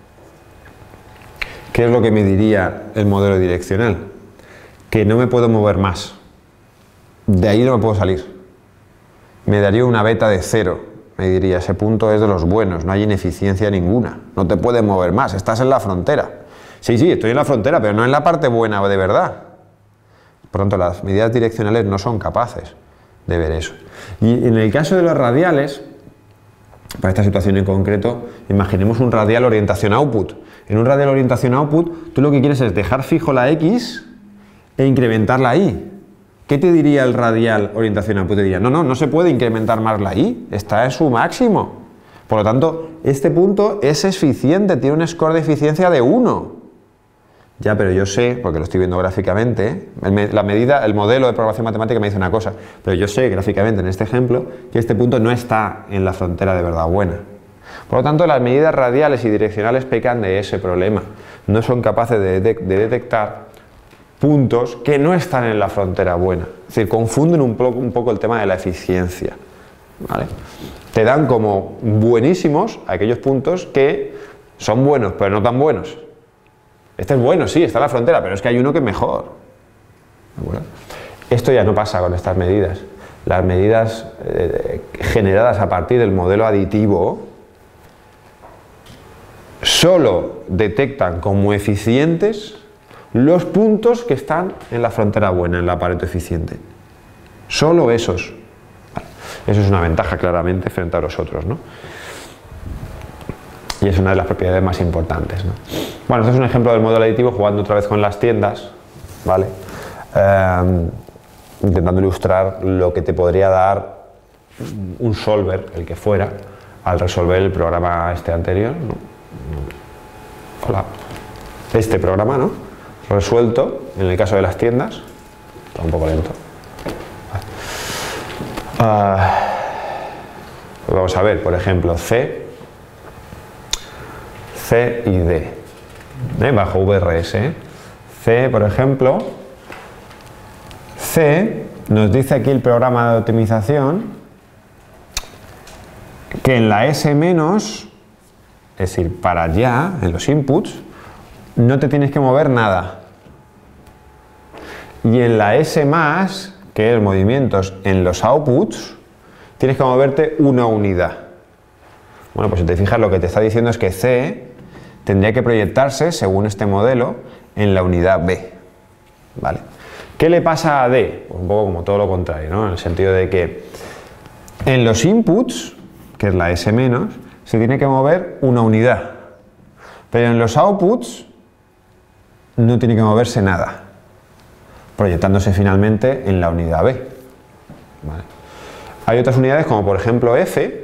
¿qué es lo que me diría el modelo direccional? Que no me puedo mover más. De ahí no me puedo salir. Me daría una beta de 0. Me diría, ese punto es de los buenos, no hay ineficiencia ninguna. No te puedes mover más, estás en la frontera. Sí, estoy en la frontera, pero no en la parte buena de verdad. Por tanto, las medidas direccionales no son capaces de ver eso. Y en el caso de los radiales, para esta situación en concreto, imaginemos un radial orientación output. En un radial orientación output, tú lo que quieres es dejar fijo la X e incrementar la Y. ¿Qué te diría el radial orientación output? Te diría, no se puede incrementar más la Y, está en su máximo. Por lo tanto, este punto es eficiente, tiene un score de eficiencia de 1. Ya, pero yo sé, porque lo estoy viendo gráficamente, el modelo de programación matemática me dice una cosa, pero yo sé gráficamente en este ejemplo que este punto no está en la frontera de verdad buena. Por lo tanto, las medidas radiales y direccionales pecan de ese problema. No son capaces de detectar puntos que no están en la frontera buena. Es decir, confunden un poco el tema de la eficiencia. ¿Vale? Te dan como buenísimos aquellos puntos que son buenos, pero no tan buenos. Este es bueno, sí, está en la frontera, pero es que hay uno que es mejor. ¿De acuerdo? Esto ya no pasa con estas medidas. Las medidas generadas a partir del modelo aditivo solo detectan como eficientes los puntos que están en la frontera buena, en la Pareto eficiente. Solo esos. Vale. Eso es una ventaja claramente frente a los otros, ¿no? Y es una de las propiedades más importantes, ¿no? Bueno, este es un ejemplo del modelo aditivo jugando otra vez con las tiendas, ¿vale? Intentando ilustrar lo que te podría dar un solver, el que fuera, al resolver el programa anterior, ¿no? Hola. Este programa, ¿no? Resuelto, en el caso de las tiendas, está un poco lento. Pues vamos a ver, por ejemplo, C y D, bajo VRS. C, por ejemplo, C nos dice aquí el programa de optimización que en la S-, es decir, para allá, en los inputs, no te tienes que mover nada. Y en la S+, que es movimientos en los outputs, tienes que moverte una unidad. Bueno, pues si te fijas, lo que te está diciendo es que C tendría que proyectarse, según este modelo, en la unidad B. ¿Vale? ¿Qué le pasa a D? Pues un poco como todo lo contrario, ¿no? En el sentido de que en los inputs, que es la S-, se tiene que mover una unidad. Pero en los outputs no tiene que moverse nada, proyectándose finalmente en la unidad B. ¿Vale? Hay otras unidades como por ejemplo F,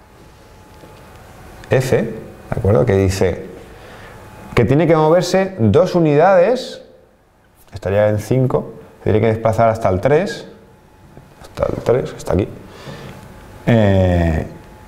¿de acuerdo? Que dice que tiene que moverse 2 unidades, estaría en 5, tiene que desplazar hasta el 3, que está aquí, en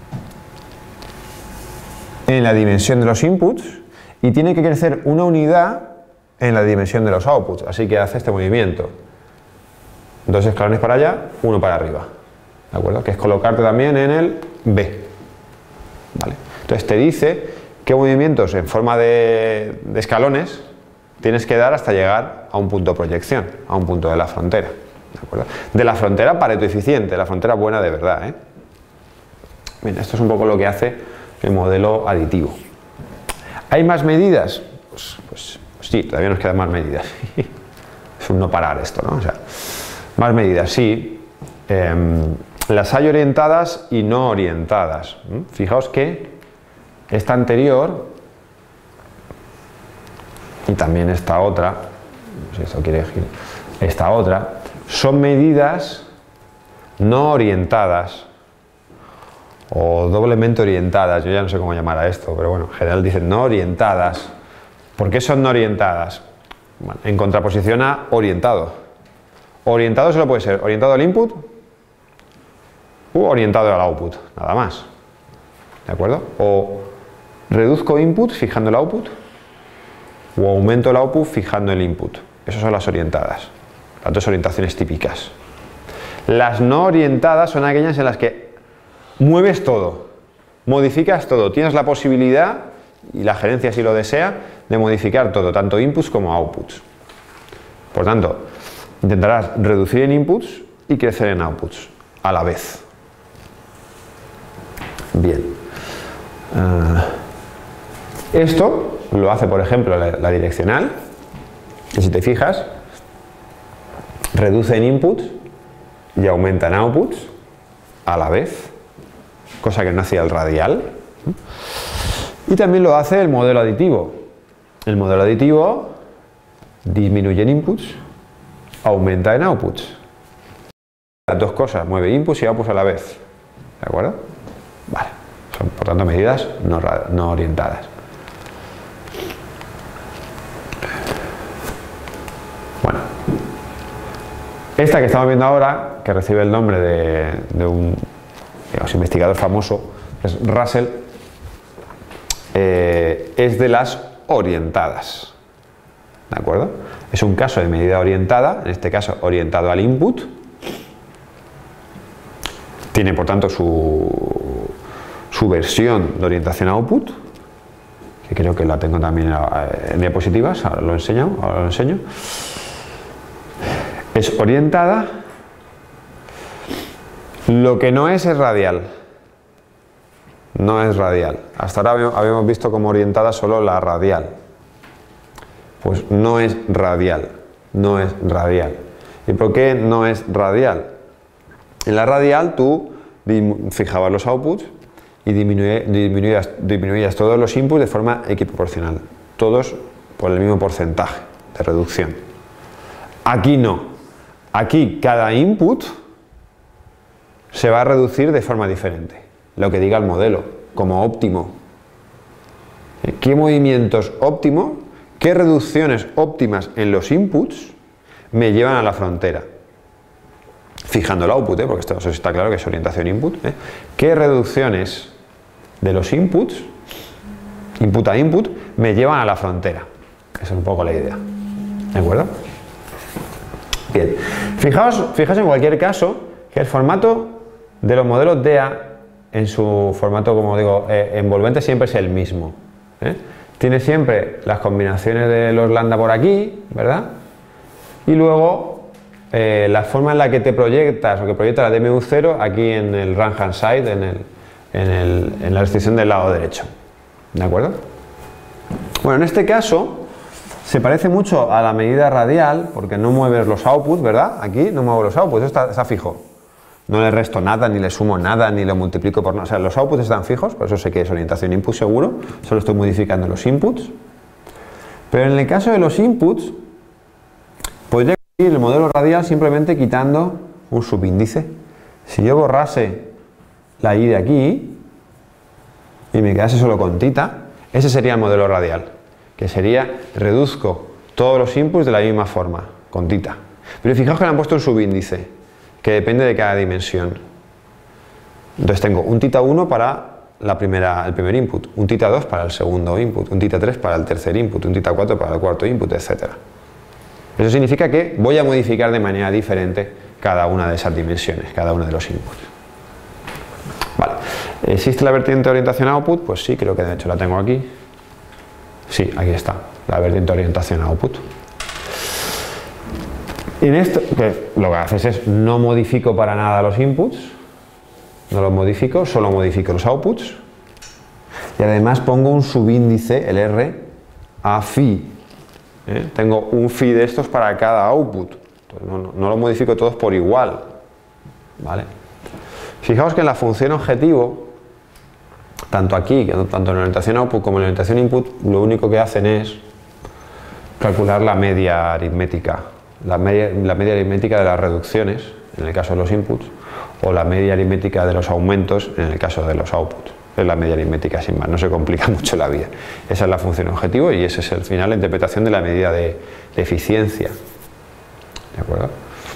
la dimensión de los inputs, y tiene que crecer una unidad en la dimensión de los outputs, así que hace este movimiento, 2 escalones para allá, 1 para arriba, ¿de acuerdo? Que es colocarte también en el B, ¿vale? Entonces te dice qué movimientos en forma de escalones tienes que dar hasta llegar a un punto de proyección, a un punto de la frontera, ¿de acuerdo? De la frontera Pareto eficiente, la frontera buena de verdad, ¿eh? Bien, esto es un poco lo que hace el modelo aditivo. ¿Hay más medidas? Pues sí, todavía nos quedan más medidas. Es un no parar esto, ¿no? O sea, más medidas, sí. Las hay orientadas y no orientadas. Fijaos que esta anterior y también esta otra si esto quiere decir esta otra, son medidas no orientadas o doblemente orientadas. Yo ya no sé cómo llamar a esto, pero bueno, en general dicen no orientadas. ¿Por qué son no orientadas? Bueno, en contraposición a orientado. Orientado solo puede ser orientado al input u orientado al output, nada más. ¿De acuerdo? O reduzco input fijando el output o aumento el output fijando el input. Esas son las orientadas, las dos orientaciones típicas. Las no orientadas son aquellas en las que mueves todo, modificas todo, tienes la posibilidad, y la gerencia si lo desea, de modificar todo, tanto inputs como outputs. Por tanto, intentarás reducir en inputs y crecer en outputs a la vez. Bien. Esto lo hace, por ejemplo, la direccional, y si te fijas, reduce en inputs y aumenta en outputs a la vez, cosa que no hacía el radial. Y también lo hace el modelo aditivo. El modelo aditivo disminuye en inputs, aumenta en outputs. Las dos cosas, mueve inputs y outputs a la vez. ¿De acuerdo? Vale. Son, por tanto, medidas no orientadas. Bueno. Esta que estamos viendo ahora, que recibe el nombre de un investigador famoso, es Russell, es de las orientadas. ¿De acuerdo? Es un caso de medida orientada, en este caso orientado al input. Tiene, por tanto, su versión de orientación a output, que creo que la tengo también en diapositivas, ahora lo enseño. Es orientada, lo que no es radial. No es radial. Hasta ahora habíamos visto como orientada solo la radial. Pues no es radial. No es radial. ¿Y por qué no es radial? En la radial tú fijabas los outputs y disminuías todos los inputs de forma equiproporcional. Todos por el mismo porcentaje de reducción. Aquí no. Aquí cada input se va a reducir de forma diferente. Lo que diga el modelo, como óptimo. ¿Qué movimientos óptimos, qué reducciones óptimas en los inputs me llevan a la frontera? Fijando el output, porque esto está claro que es orientación input. ¿Qué reducciones de los inputs, input a input, me llevan a la frontera? Esa es un poco la idea. ¿De acuerdo? Bien. Fijaos en cualquier caso que el formato de los modelos DEA en su formato, como digo, envolvente siempre es el mismo. Tiene siempre las combinaciones de los lambda por aquí, ¿verdad? Y luego la forma en la que te proyectas o que proyecta la DMU0 aquí en el right hand side, en la restricción del lado derecho. ¿De acuerdo? Bueno, en este caso se parece mucho a la medida radial porque no mueves los outputs, ¿verdad? Aquí no muevo los outputs, esto está fijo. No le resto nada, ni le sumo nada, ni lo multiplico por nada. O sea, los outputs están fijos, por eso sé que es orientación input seguro. Solo estoy modificando los inputs. Pero en el caso de los inputs, podría conseguir el modelo radial simplemente quitando un subíndice. Si yo borrase la i de aquí y me quedase solo con tita, ese sería el modelo radial, que sería reduzco todos los inputs de la misma forma, con tita. Pero fijaos que le han puesto un subíndice, que depende de cada dimensión. Entonces tengo un tita 1 para el primer input, un tita 2 para el segundo input, un tita 3 para el tercer input, un tita 4 para el cuarto input, etc. Eso significa que voy a modificar de manera diferente cada una de esas dimensiones, cada uno de los inputs. Vale. ¿Existe la vertiente de orientación a output? Pues sí, creo que de hecho la tengo aquí. Sí, aquí está, la vertiente de orientación a output. En esto, lo que haces es no modifico para nada los inputs, no los modifico, solo modifico los outputs y además pongo un subíndice, el R, a phi. Tengo un phi de estos para cada output. Entonces, no los modifico todos por igual. ¿Vale? Fijaos que en la función objetivo, tanto aquí, tanto en la orientación output como en la orientación input, lo único que hacen es calcular la media aritmética, la media aritmética de las reducciones, en el caso de los inputs, o la media aritmética de los aumentos, en el caso de los outputs. Es la media aritmética sin más, no se complica mucho la vida. Esa es la función objetivo y esa es al final la interpretación de la medida de eficiencia. ¿De acuerdo?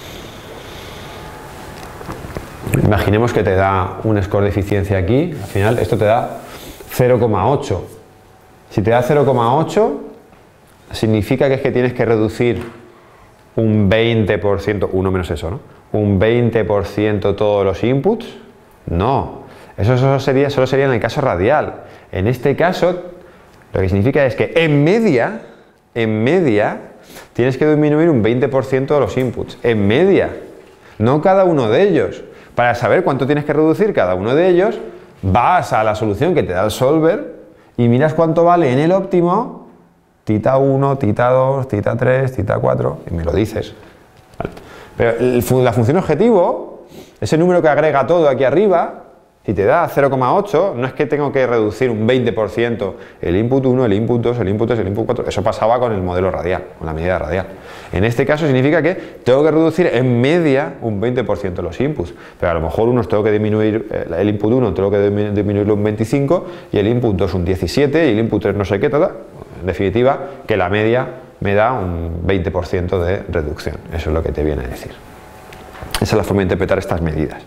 Imaginemos que te da un score de eficiencia aquí, al final esto te da 0,8. Si te da 0,8, significa que es que tienes que reducir un 20%, uno menos eso, ¿no? Un 20% todos los inputs. No, eso solo sería en el caso radial. En este caso, lo que significa es que en media, tienes que disminuir un 20% de los inputs. En media, no cada uno de ellos. Para saber cuánto tienes que reducir cada uno de ellos, vas a la solución que te da el solver y miras cuánto vale en el óptimo, tita 1, tita 2, tita 3, tita 4, y me lo dices. ¿Vale? Pero la función objetivo, ese número que agrega todo aquí arriba, si te da 0,8, no es que tengo que reducir un 20% el input 1, el input 2, el input 3, el input 4, eso pasaba con el modelo radial, con la medida radial. En este caso significa que tengo que reducir en media un 20% los inputs, pero a lo mejor unos tengo que disminuir, el input 1 tengo que disminuirlo un 25 y el input 2 un 17 y el input 3 no sé qué, tal. En definitiva, que la media me da un 20% de reducción, eso es lo que te viene a decir. Esa es la forma de interpretar estas medidas.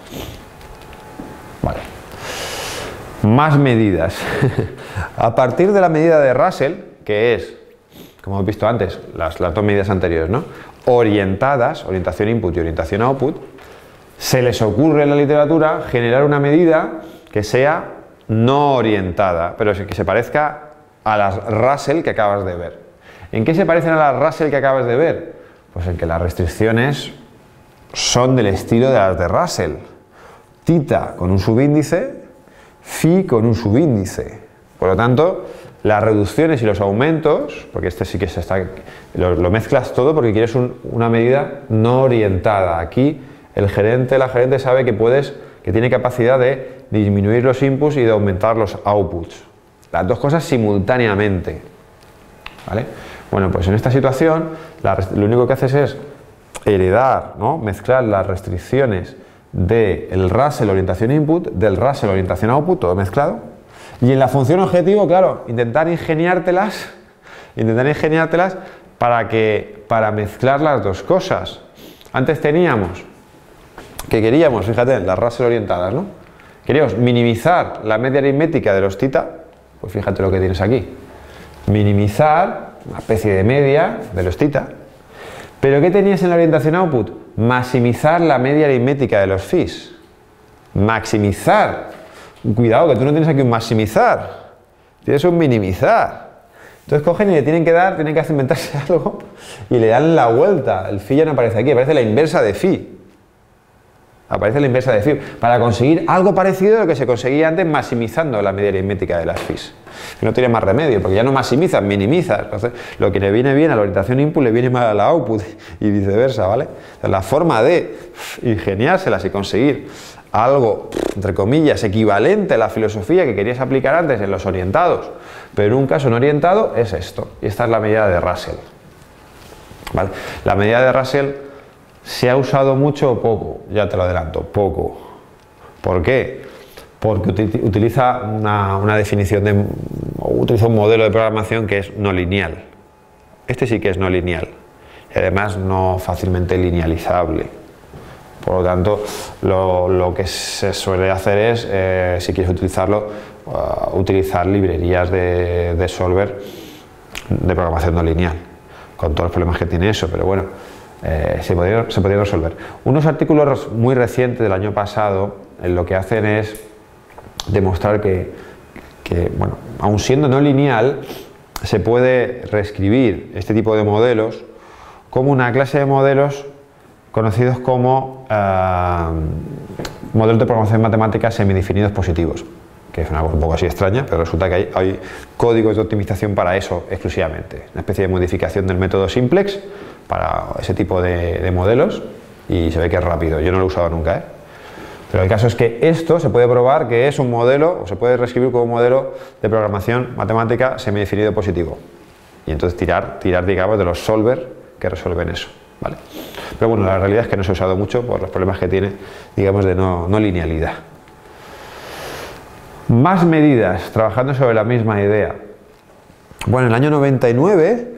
Vale. Más medidas. A partir de la medida de Russell, que es, como hemos visto antes, las dos medidas anteriores, ¿no? Orientadas, orientación input y orientación output, se les ocurre en la literatura generar una medida que sea no orientada, pero que se parezca a las Russell que acabas de ver. ¿En qué se parecen a las Russell que acabas de ver? Pues en que las restricciones son del estilo de las de Russell. Tita con un subíndice, phi con un subíndice. Por lo tanto, las reducciones y los aumentos, porque este sí que se está, lo mezclas todo porque quieres una medida no orientada. Aquí el gerente, la gerente sabe que tiene capacidad de disminuir los inputs y de aumentar los outputs. Las dos cosas simultáneamente. ¿Vale? Bueno, pues en esta situación lo único que haces es heredar, ¿no? Mezclar las restricciones del Russell orientación input, del Russell orientación output, todo mezclado. Y en la función objetivo, claro, intentar ingeniártelas para mezclar las dos cosas. Antes teníamos que queríamos, fíjate, las Russell orientadas, ¿no? Queríamos minimizar la media aritmética de los tita, pues fíjate lo que tienes aquí. Minimizar una especie de media de los tita. ¿Pero qué tenías en la orientación output? Maximizar la media aritmética de los phis. Maximizar. Cuidado, que tú no tienes aquí un maximizar, tienes un minimizar. Entonces cogen y le tienen que inventarse algo y le dan la vuelta. El phi ya no aparece aquí, aparece la inversa de phi. Aparece la inversa de phi. Para conseguir algo parecido a lo que se conseguía antes maximizando la media aritmética de las phis. No tiene más remedio, porque ya no maximizas, minimizas. Entonces, lo que le viene bien a la orientación input le viene mal a la output y viceversa, ¿vale? Entonces, la forma de ingeniárselas y conseguir algo, entre comillas, equivalente a la filosofía que querías aplicar antes en los orientados, pero en un caso no orientado, es esto. Y esta es la medida de Russell. ¿Vale? La medida de Russell se ha usado mucho o poco, ya te lo adelanto, poco. ¿Por qué? Porque utiliza una definición utiliza un modelo de programación que es no lineal. Este sí que es no lineal y además no fácilmente linealizable. Por lo tanto, lo que se suele hacer es, si quieres utilizarlo, utilizar librerías de solver de programación no lineal, con todos los problemas que tiene eso, pero bueno, se podría resolver. Unos artículos muy recientes del año pasado lo que hacen es demostrar que bueno, aun siendo no lineal, se puede reescribir este tipo de modelos como una clase de modelos conocidos como modelos de programación matemática semidefinidos positivos, que es una cosa un poco así extraña, pero resulta que hay códigos de optimización para eso exclusivamente, una especie de modificación del método simplex para ese tipo de modelos, y se ve que es rápido. Yo no lo he usado nunca, pero el caso es que esto se puede probar que es un modelo, o se puede reescribir como un modelo de programación matemática semidefinido positivo. y entonces tirar digamos, de los solver que resuelven eso, ¿vale? Pero bueno, la realidad es que no se ha usado mucho por los problemas que tiene, digamos, de no linealidad. Más medidas, trabajando sobre la misma idea. Bueno, en el año 99,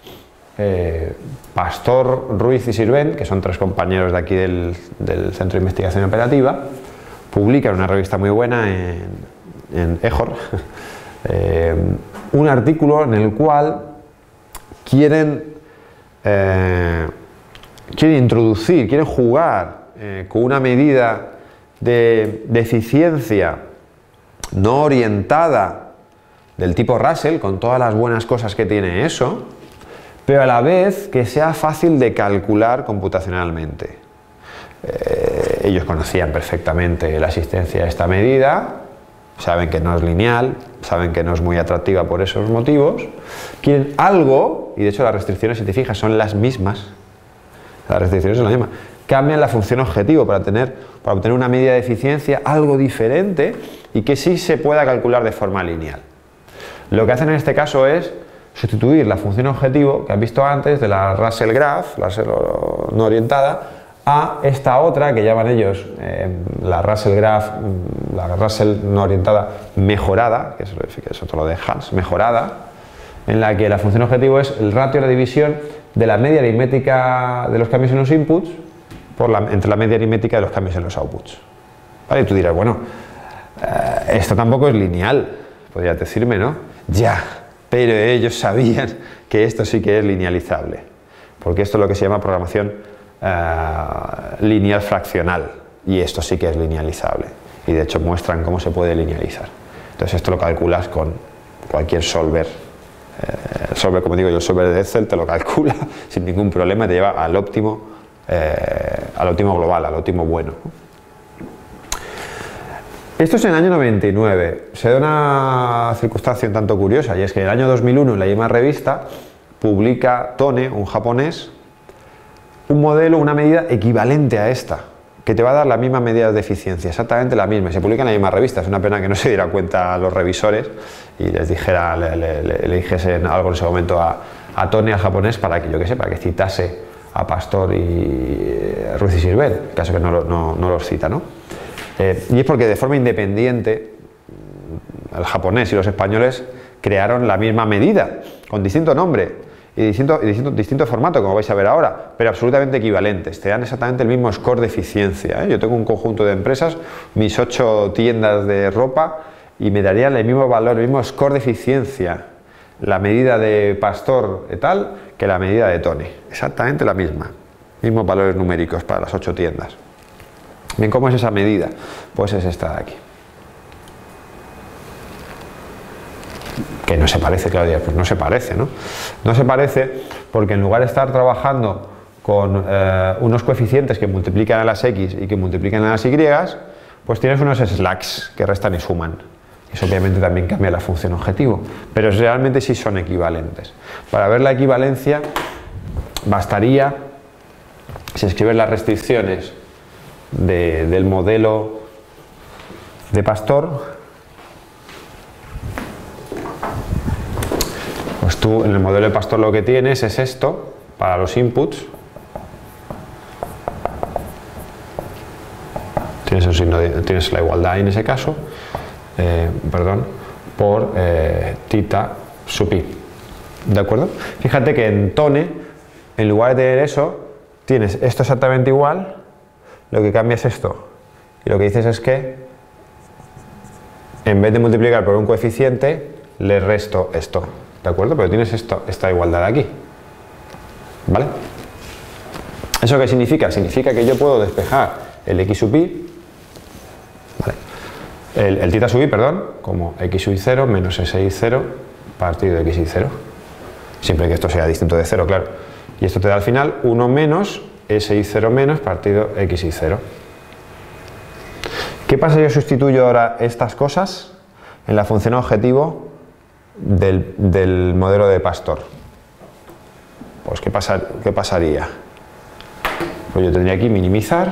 Pastor, Ruiz y Sirvent, que son 3 compañeros de aquí del Centro de Investigación Operativa, publican en una revista muy buena en EJOR un artículo en el cual quieren introducir, quieren jugar con una medida de eficiencia no orientada del tipo Russell, con todas las buenas cosas que tiene eso, pero a la vez que sea fácil de calcular computacionalmente. Ellos conocían perfectamente la existencia de esta medida, saben que no es lineal, saben que no es muy atractiva por esos motivos, quieren algo, y de hecho las restricciones, si te fijas, son las mismas, las restricciones son las mismas, cambian la función objetivo para obtener una medida de eficiencia algo diferente y que sí se pueda calcular de forma lineal. Lo que hacen en este caso es sustituir la función objetivo que has visto antes de la Russell Graph, la Russell no orientada, a esta otra que llaman ellos la Russell Graph, la Russell no orientada mejorada, que es otro lo de Hans, mejorada, en la que la función objetivo es el ratio de la división de la media aritmética de los cambios en los inputs entre la media aritmética de los cambios en los outputs. ¿Vale? Y tú dirás, bueno, esto tampoco es lineal, podrías decirme, ¿no? Ya, pero ellos sabían que esto sí que es linealizable, porque esto es lo que se llama programación lineal fraccional, y esto sí que es linealizable, y de hecho muestran cómo se puede linealizar. Entonces esto lo calculas con cualquier solver. El solver, como digo yo, el solver de Excel te lo calcula sin ningún problema y te lleva al óptimo global, al óptimo bueno. Esto es en el año 99. Se da una circunstancia un tanto curiosa, y es que en el año 2001 en la misma revista publica Tone, un japonés, un modelo, una medida equivalente a esta, que te va a dar la misma medida de eficiencia, exactamente la misma, y se publica en la misma revista. Es una pena que no se diera cuenta a los revisores y les dijera, le dijesen algo en ese momento a Tone, al japonés, para que, yo qué sé, para que citase a Pastor y Ruiz y Sirvent, caso que no los cita, ¿no? Y es porque de forma independiente el japonés y los españoles crearon la misma medida, con distinto nombre y distinto formato, como vais a ver ahora, pero absolutamente equivalentes. Te dan exactamente el mismo score de eficiencia, ¿eh? Yo tengo un conjunto de empresas, mis 8 tiendas de ropa, y me darían el mismo valor, el mismo score de eficiencia, la medida de Pastor y tal, que la medida de Tone. Exactamente la misma. Mismos valores numéricos para las 8 tiendas. Bien, ¿cómo es esa medida? Pues es esta de aquí. Que no se parece, Claudia, pues no se parece, ¿no? No se parece porque en lugar de estar trabajando con unos coeficientes que multiplican a las x y que multiplican a las y, pues tienes unos slacks que restan y suman. Eso obviamente también cambia la función objetivo, pero realmente sí son equivalentes. Para ver la equivalencia bastaría, si escribes las restricciones del modelo de Pastor, pues tú en el modelo de Pastor lo que tienes es esto para los inputs. Tienes el signo tienes la igualdad en ese caso, por tita sub i. ¿De acuerdo? Fíjate que en Tone, en lugar de tener eso, tienes esto exactamente igual, lo que cambia es esto. Y lo que dices es que en vez de multiplicar por un coeficiente, le resto esto. ¿De acuerdo? Pero tienes esta igualdad aquí. ¿Vale? ¿Eso qué significa? Significa que yo puedo despejar el x sub i, ¿vale? el tita sub i, perdón, como x sub i 0 menos si 0 partido de x y 0. Siempre que esto sea distinto de 0, claro. Y esto te da al final 1 menos si 0 menos partido x y 0. ¿Qué pasa si yo sustituyo ahora estas cosas en la función objetivo del modelo de Pastor? Pues ¿qué pasaría? Pues yo tendría aquí minimizar,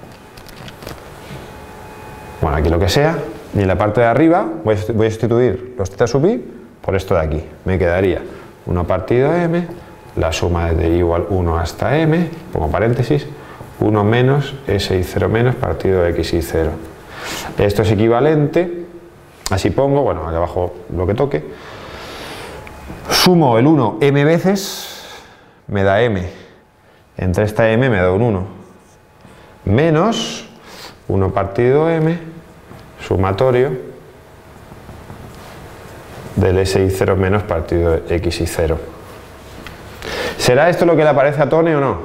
bueno, aquí lo que sea, y en la parte de arriba voy a sustituir los teta sub i por esto de aquí. Me quedaría 1 partido m, la suma de igual 1 hasta m, pongo paréntesis, 1 menos s y 0 menos partido de x y 0. Esto es equivalente, así pongo, bueno, aquí abajo lo que toque, sumo el 1 m veces, me da m, entre esta m me da un 1, menos 1 partido m, sumatorio del s y 0 menos partido de x y 0. ¿Será esto lo que le aparece a Tone o no?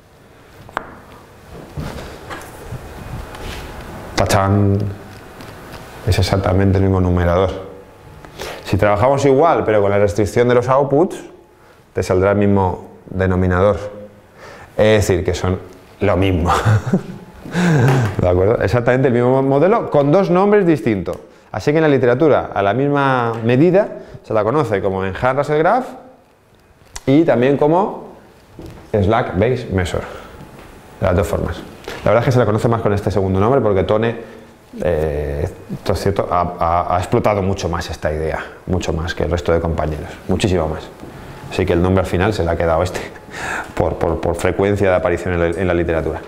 ¡Tachán! Es exactamente el mismo numerador. Si trabajamos igual, pero con la restricción de los outputs, te saldrá el mismo denominador. Es decir, que son lo mismo. ¿De acuerdo? Exactamente el mismo modelo con dos nombres distintos. Así que en la literatura, a la misma medida, se la conoce como Enhanced Russell Graph y también como Slack Based Measure. De las dos formas. La verdad es que se la conoce más con este segundo nombre porque Tone esto es cierto, ha explotado mucho más esta idea, mucho más que el resto de compañeros, muchísimo más. Así que el nombre al final se le ha quedado este, por frecuencia de aparición en la literatura.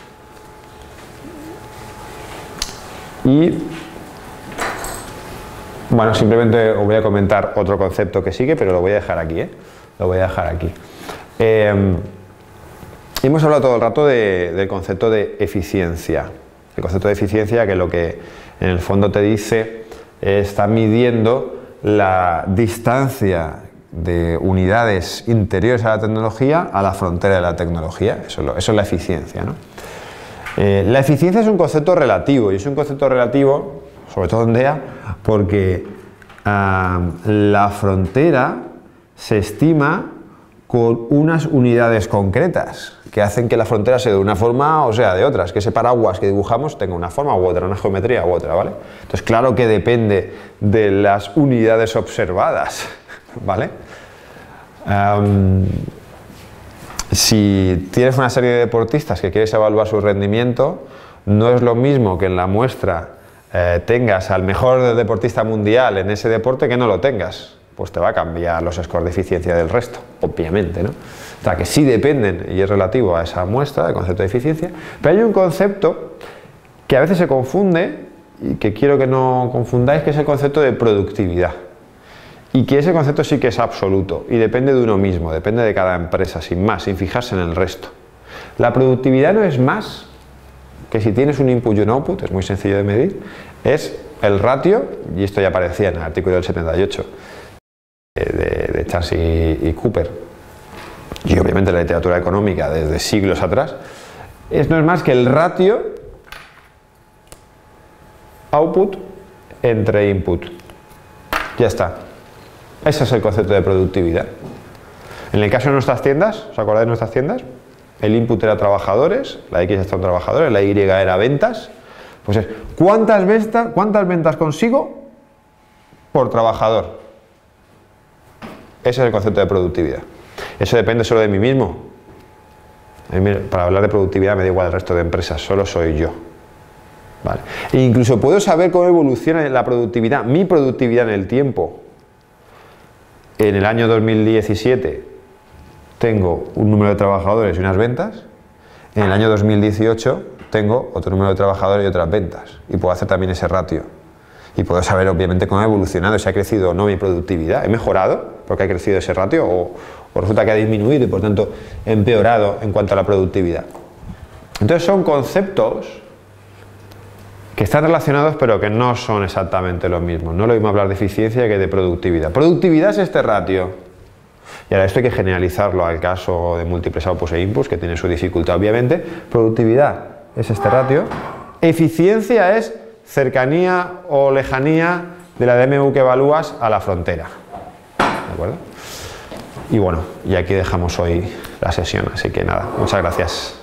Y bueno, simplemente os voy a comentar otro concepto que sigue, pero lo voy a dejar aquí, lo voy a dejar aquí. Hemos hablado todo el rato del concepto de eficiencia. El concepto de eficiencia que lo que en el fondo te dice está midiendo la distancia de unidades interiores a la tecnología a la frontera de la tecnología. Eso es la eficiencia, ¿no? La eficiencia es un concepto relativo y es un concepto relativo, sobre todo en DEA, porque la frontera se estima con unas unidades concretas que hacen que la frontera sea de una forma o sea de otras, que ese paraguas que dibujamos tenga una forma u otra, una geometría u otra, ¿vale? Entonces, claro que depende de las unidades observadas, ¿vale? Si tienes una serie de deportistas que quieres evaluar su rendimiento, no es lo mismo que en la muestra tengas al mejor deportista mundial en ese deporte que no lo tengas. Pues te va a cambiar los scores de eficiencia del resto, obviamente, ¿no? O sea, que sí dependen, y es relativo a esa muestra, el concepto de eficiencia, pero hay un concepto que a veces se confunde, y que quiero que no confundáis, que es el concepto de productividad. Y que ese concepto sí que es absoluto, y depende de uno mismo, depende de cada empresa, sin más, sin fijarse en el resto. La productividad no es más que si tienes un input y un output, es muy sencillo de medir, es el ratio, y esto ya aparecía en el artículo del 78, de Charles y Cooper, y obviamente la literatura económica desde siglos atrás, no es más que el ratio output entre input. Ya está. Ese es el concepto de productividad. En el caso de nuestras tiendas, ¿os acordáis de nuestras tiendas? El input era trabajadores, la X son trabajadores, la Y era ventas. Pues es, ¿cuántas ventas consigo por trabajador? Ese es el concepto de productividad. Eso depende solo de mí mismo. Para hablar de productividad me da igual el resto de empresas, solo soy yo. ¿Vale? E incluso puedo saber cómo evoluciona la productividad, mi productividad en el tiempo. En el año 2017 tengo un número de trabajadores y unas ventas. En el año 2018 tengo otro número de trabajadores y otras ventas. Y puedo hacer también ese ratio. Y puedo saber obviamente cómo ha evolucionado, si ha crecido o no mi productividad. ¿He mejorado porque ha crecido ese ratio o resulta que ha disminuido y por tanto empeorado en cuanto a la productividad? Entonces son conceptos que están relacionados pero que no son exactamente lo mismo. No es lo mismo hablar de eficiencia que de productividad. Productividad es este ratio. Y ahora esto hay que generalizarlo al caso de múltiples outputs e inputs, que tiene su dificultad obviamente. Productividad es este ratio. Eficiencia es cercanía o lejanía de la DMU que evalúas a la frontera. ¿De acuerdo? Y bueno, y aquí dejamos hoy la sesión, así que nada, muchas gracias.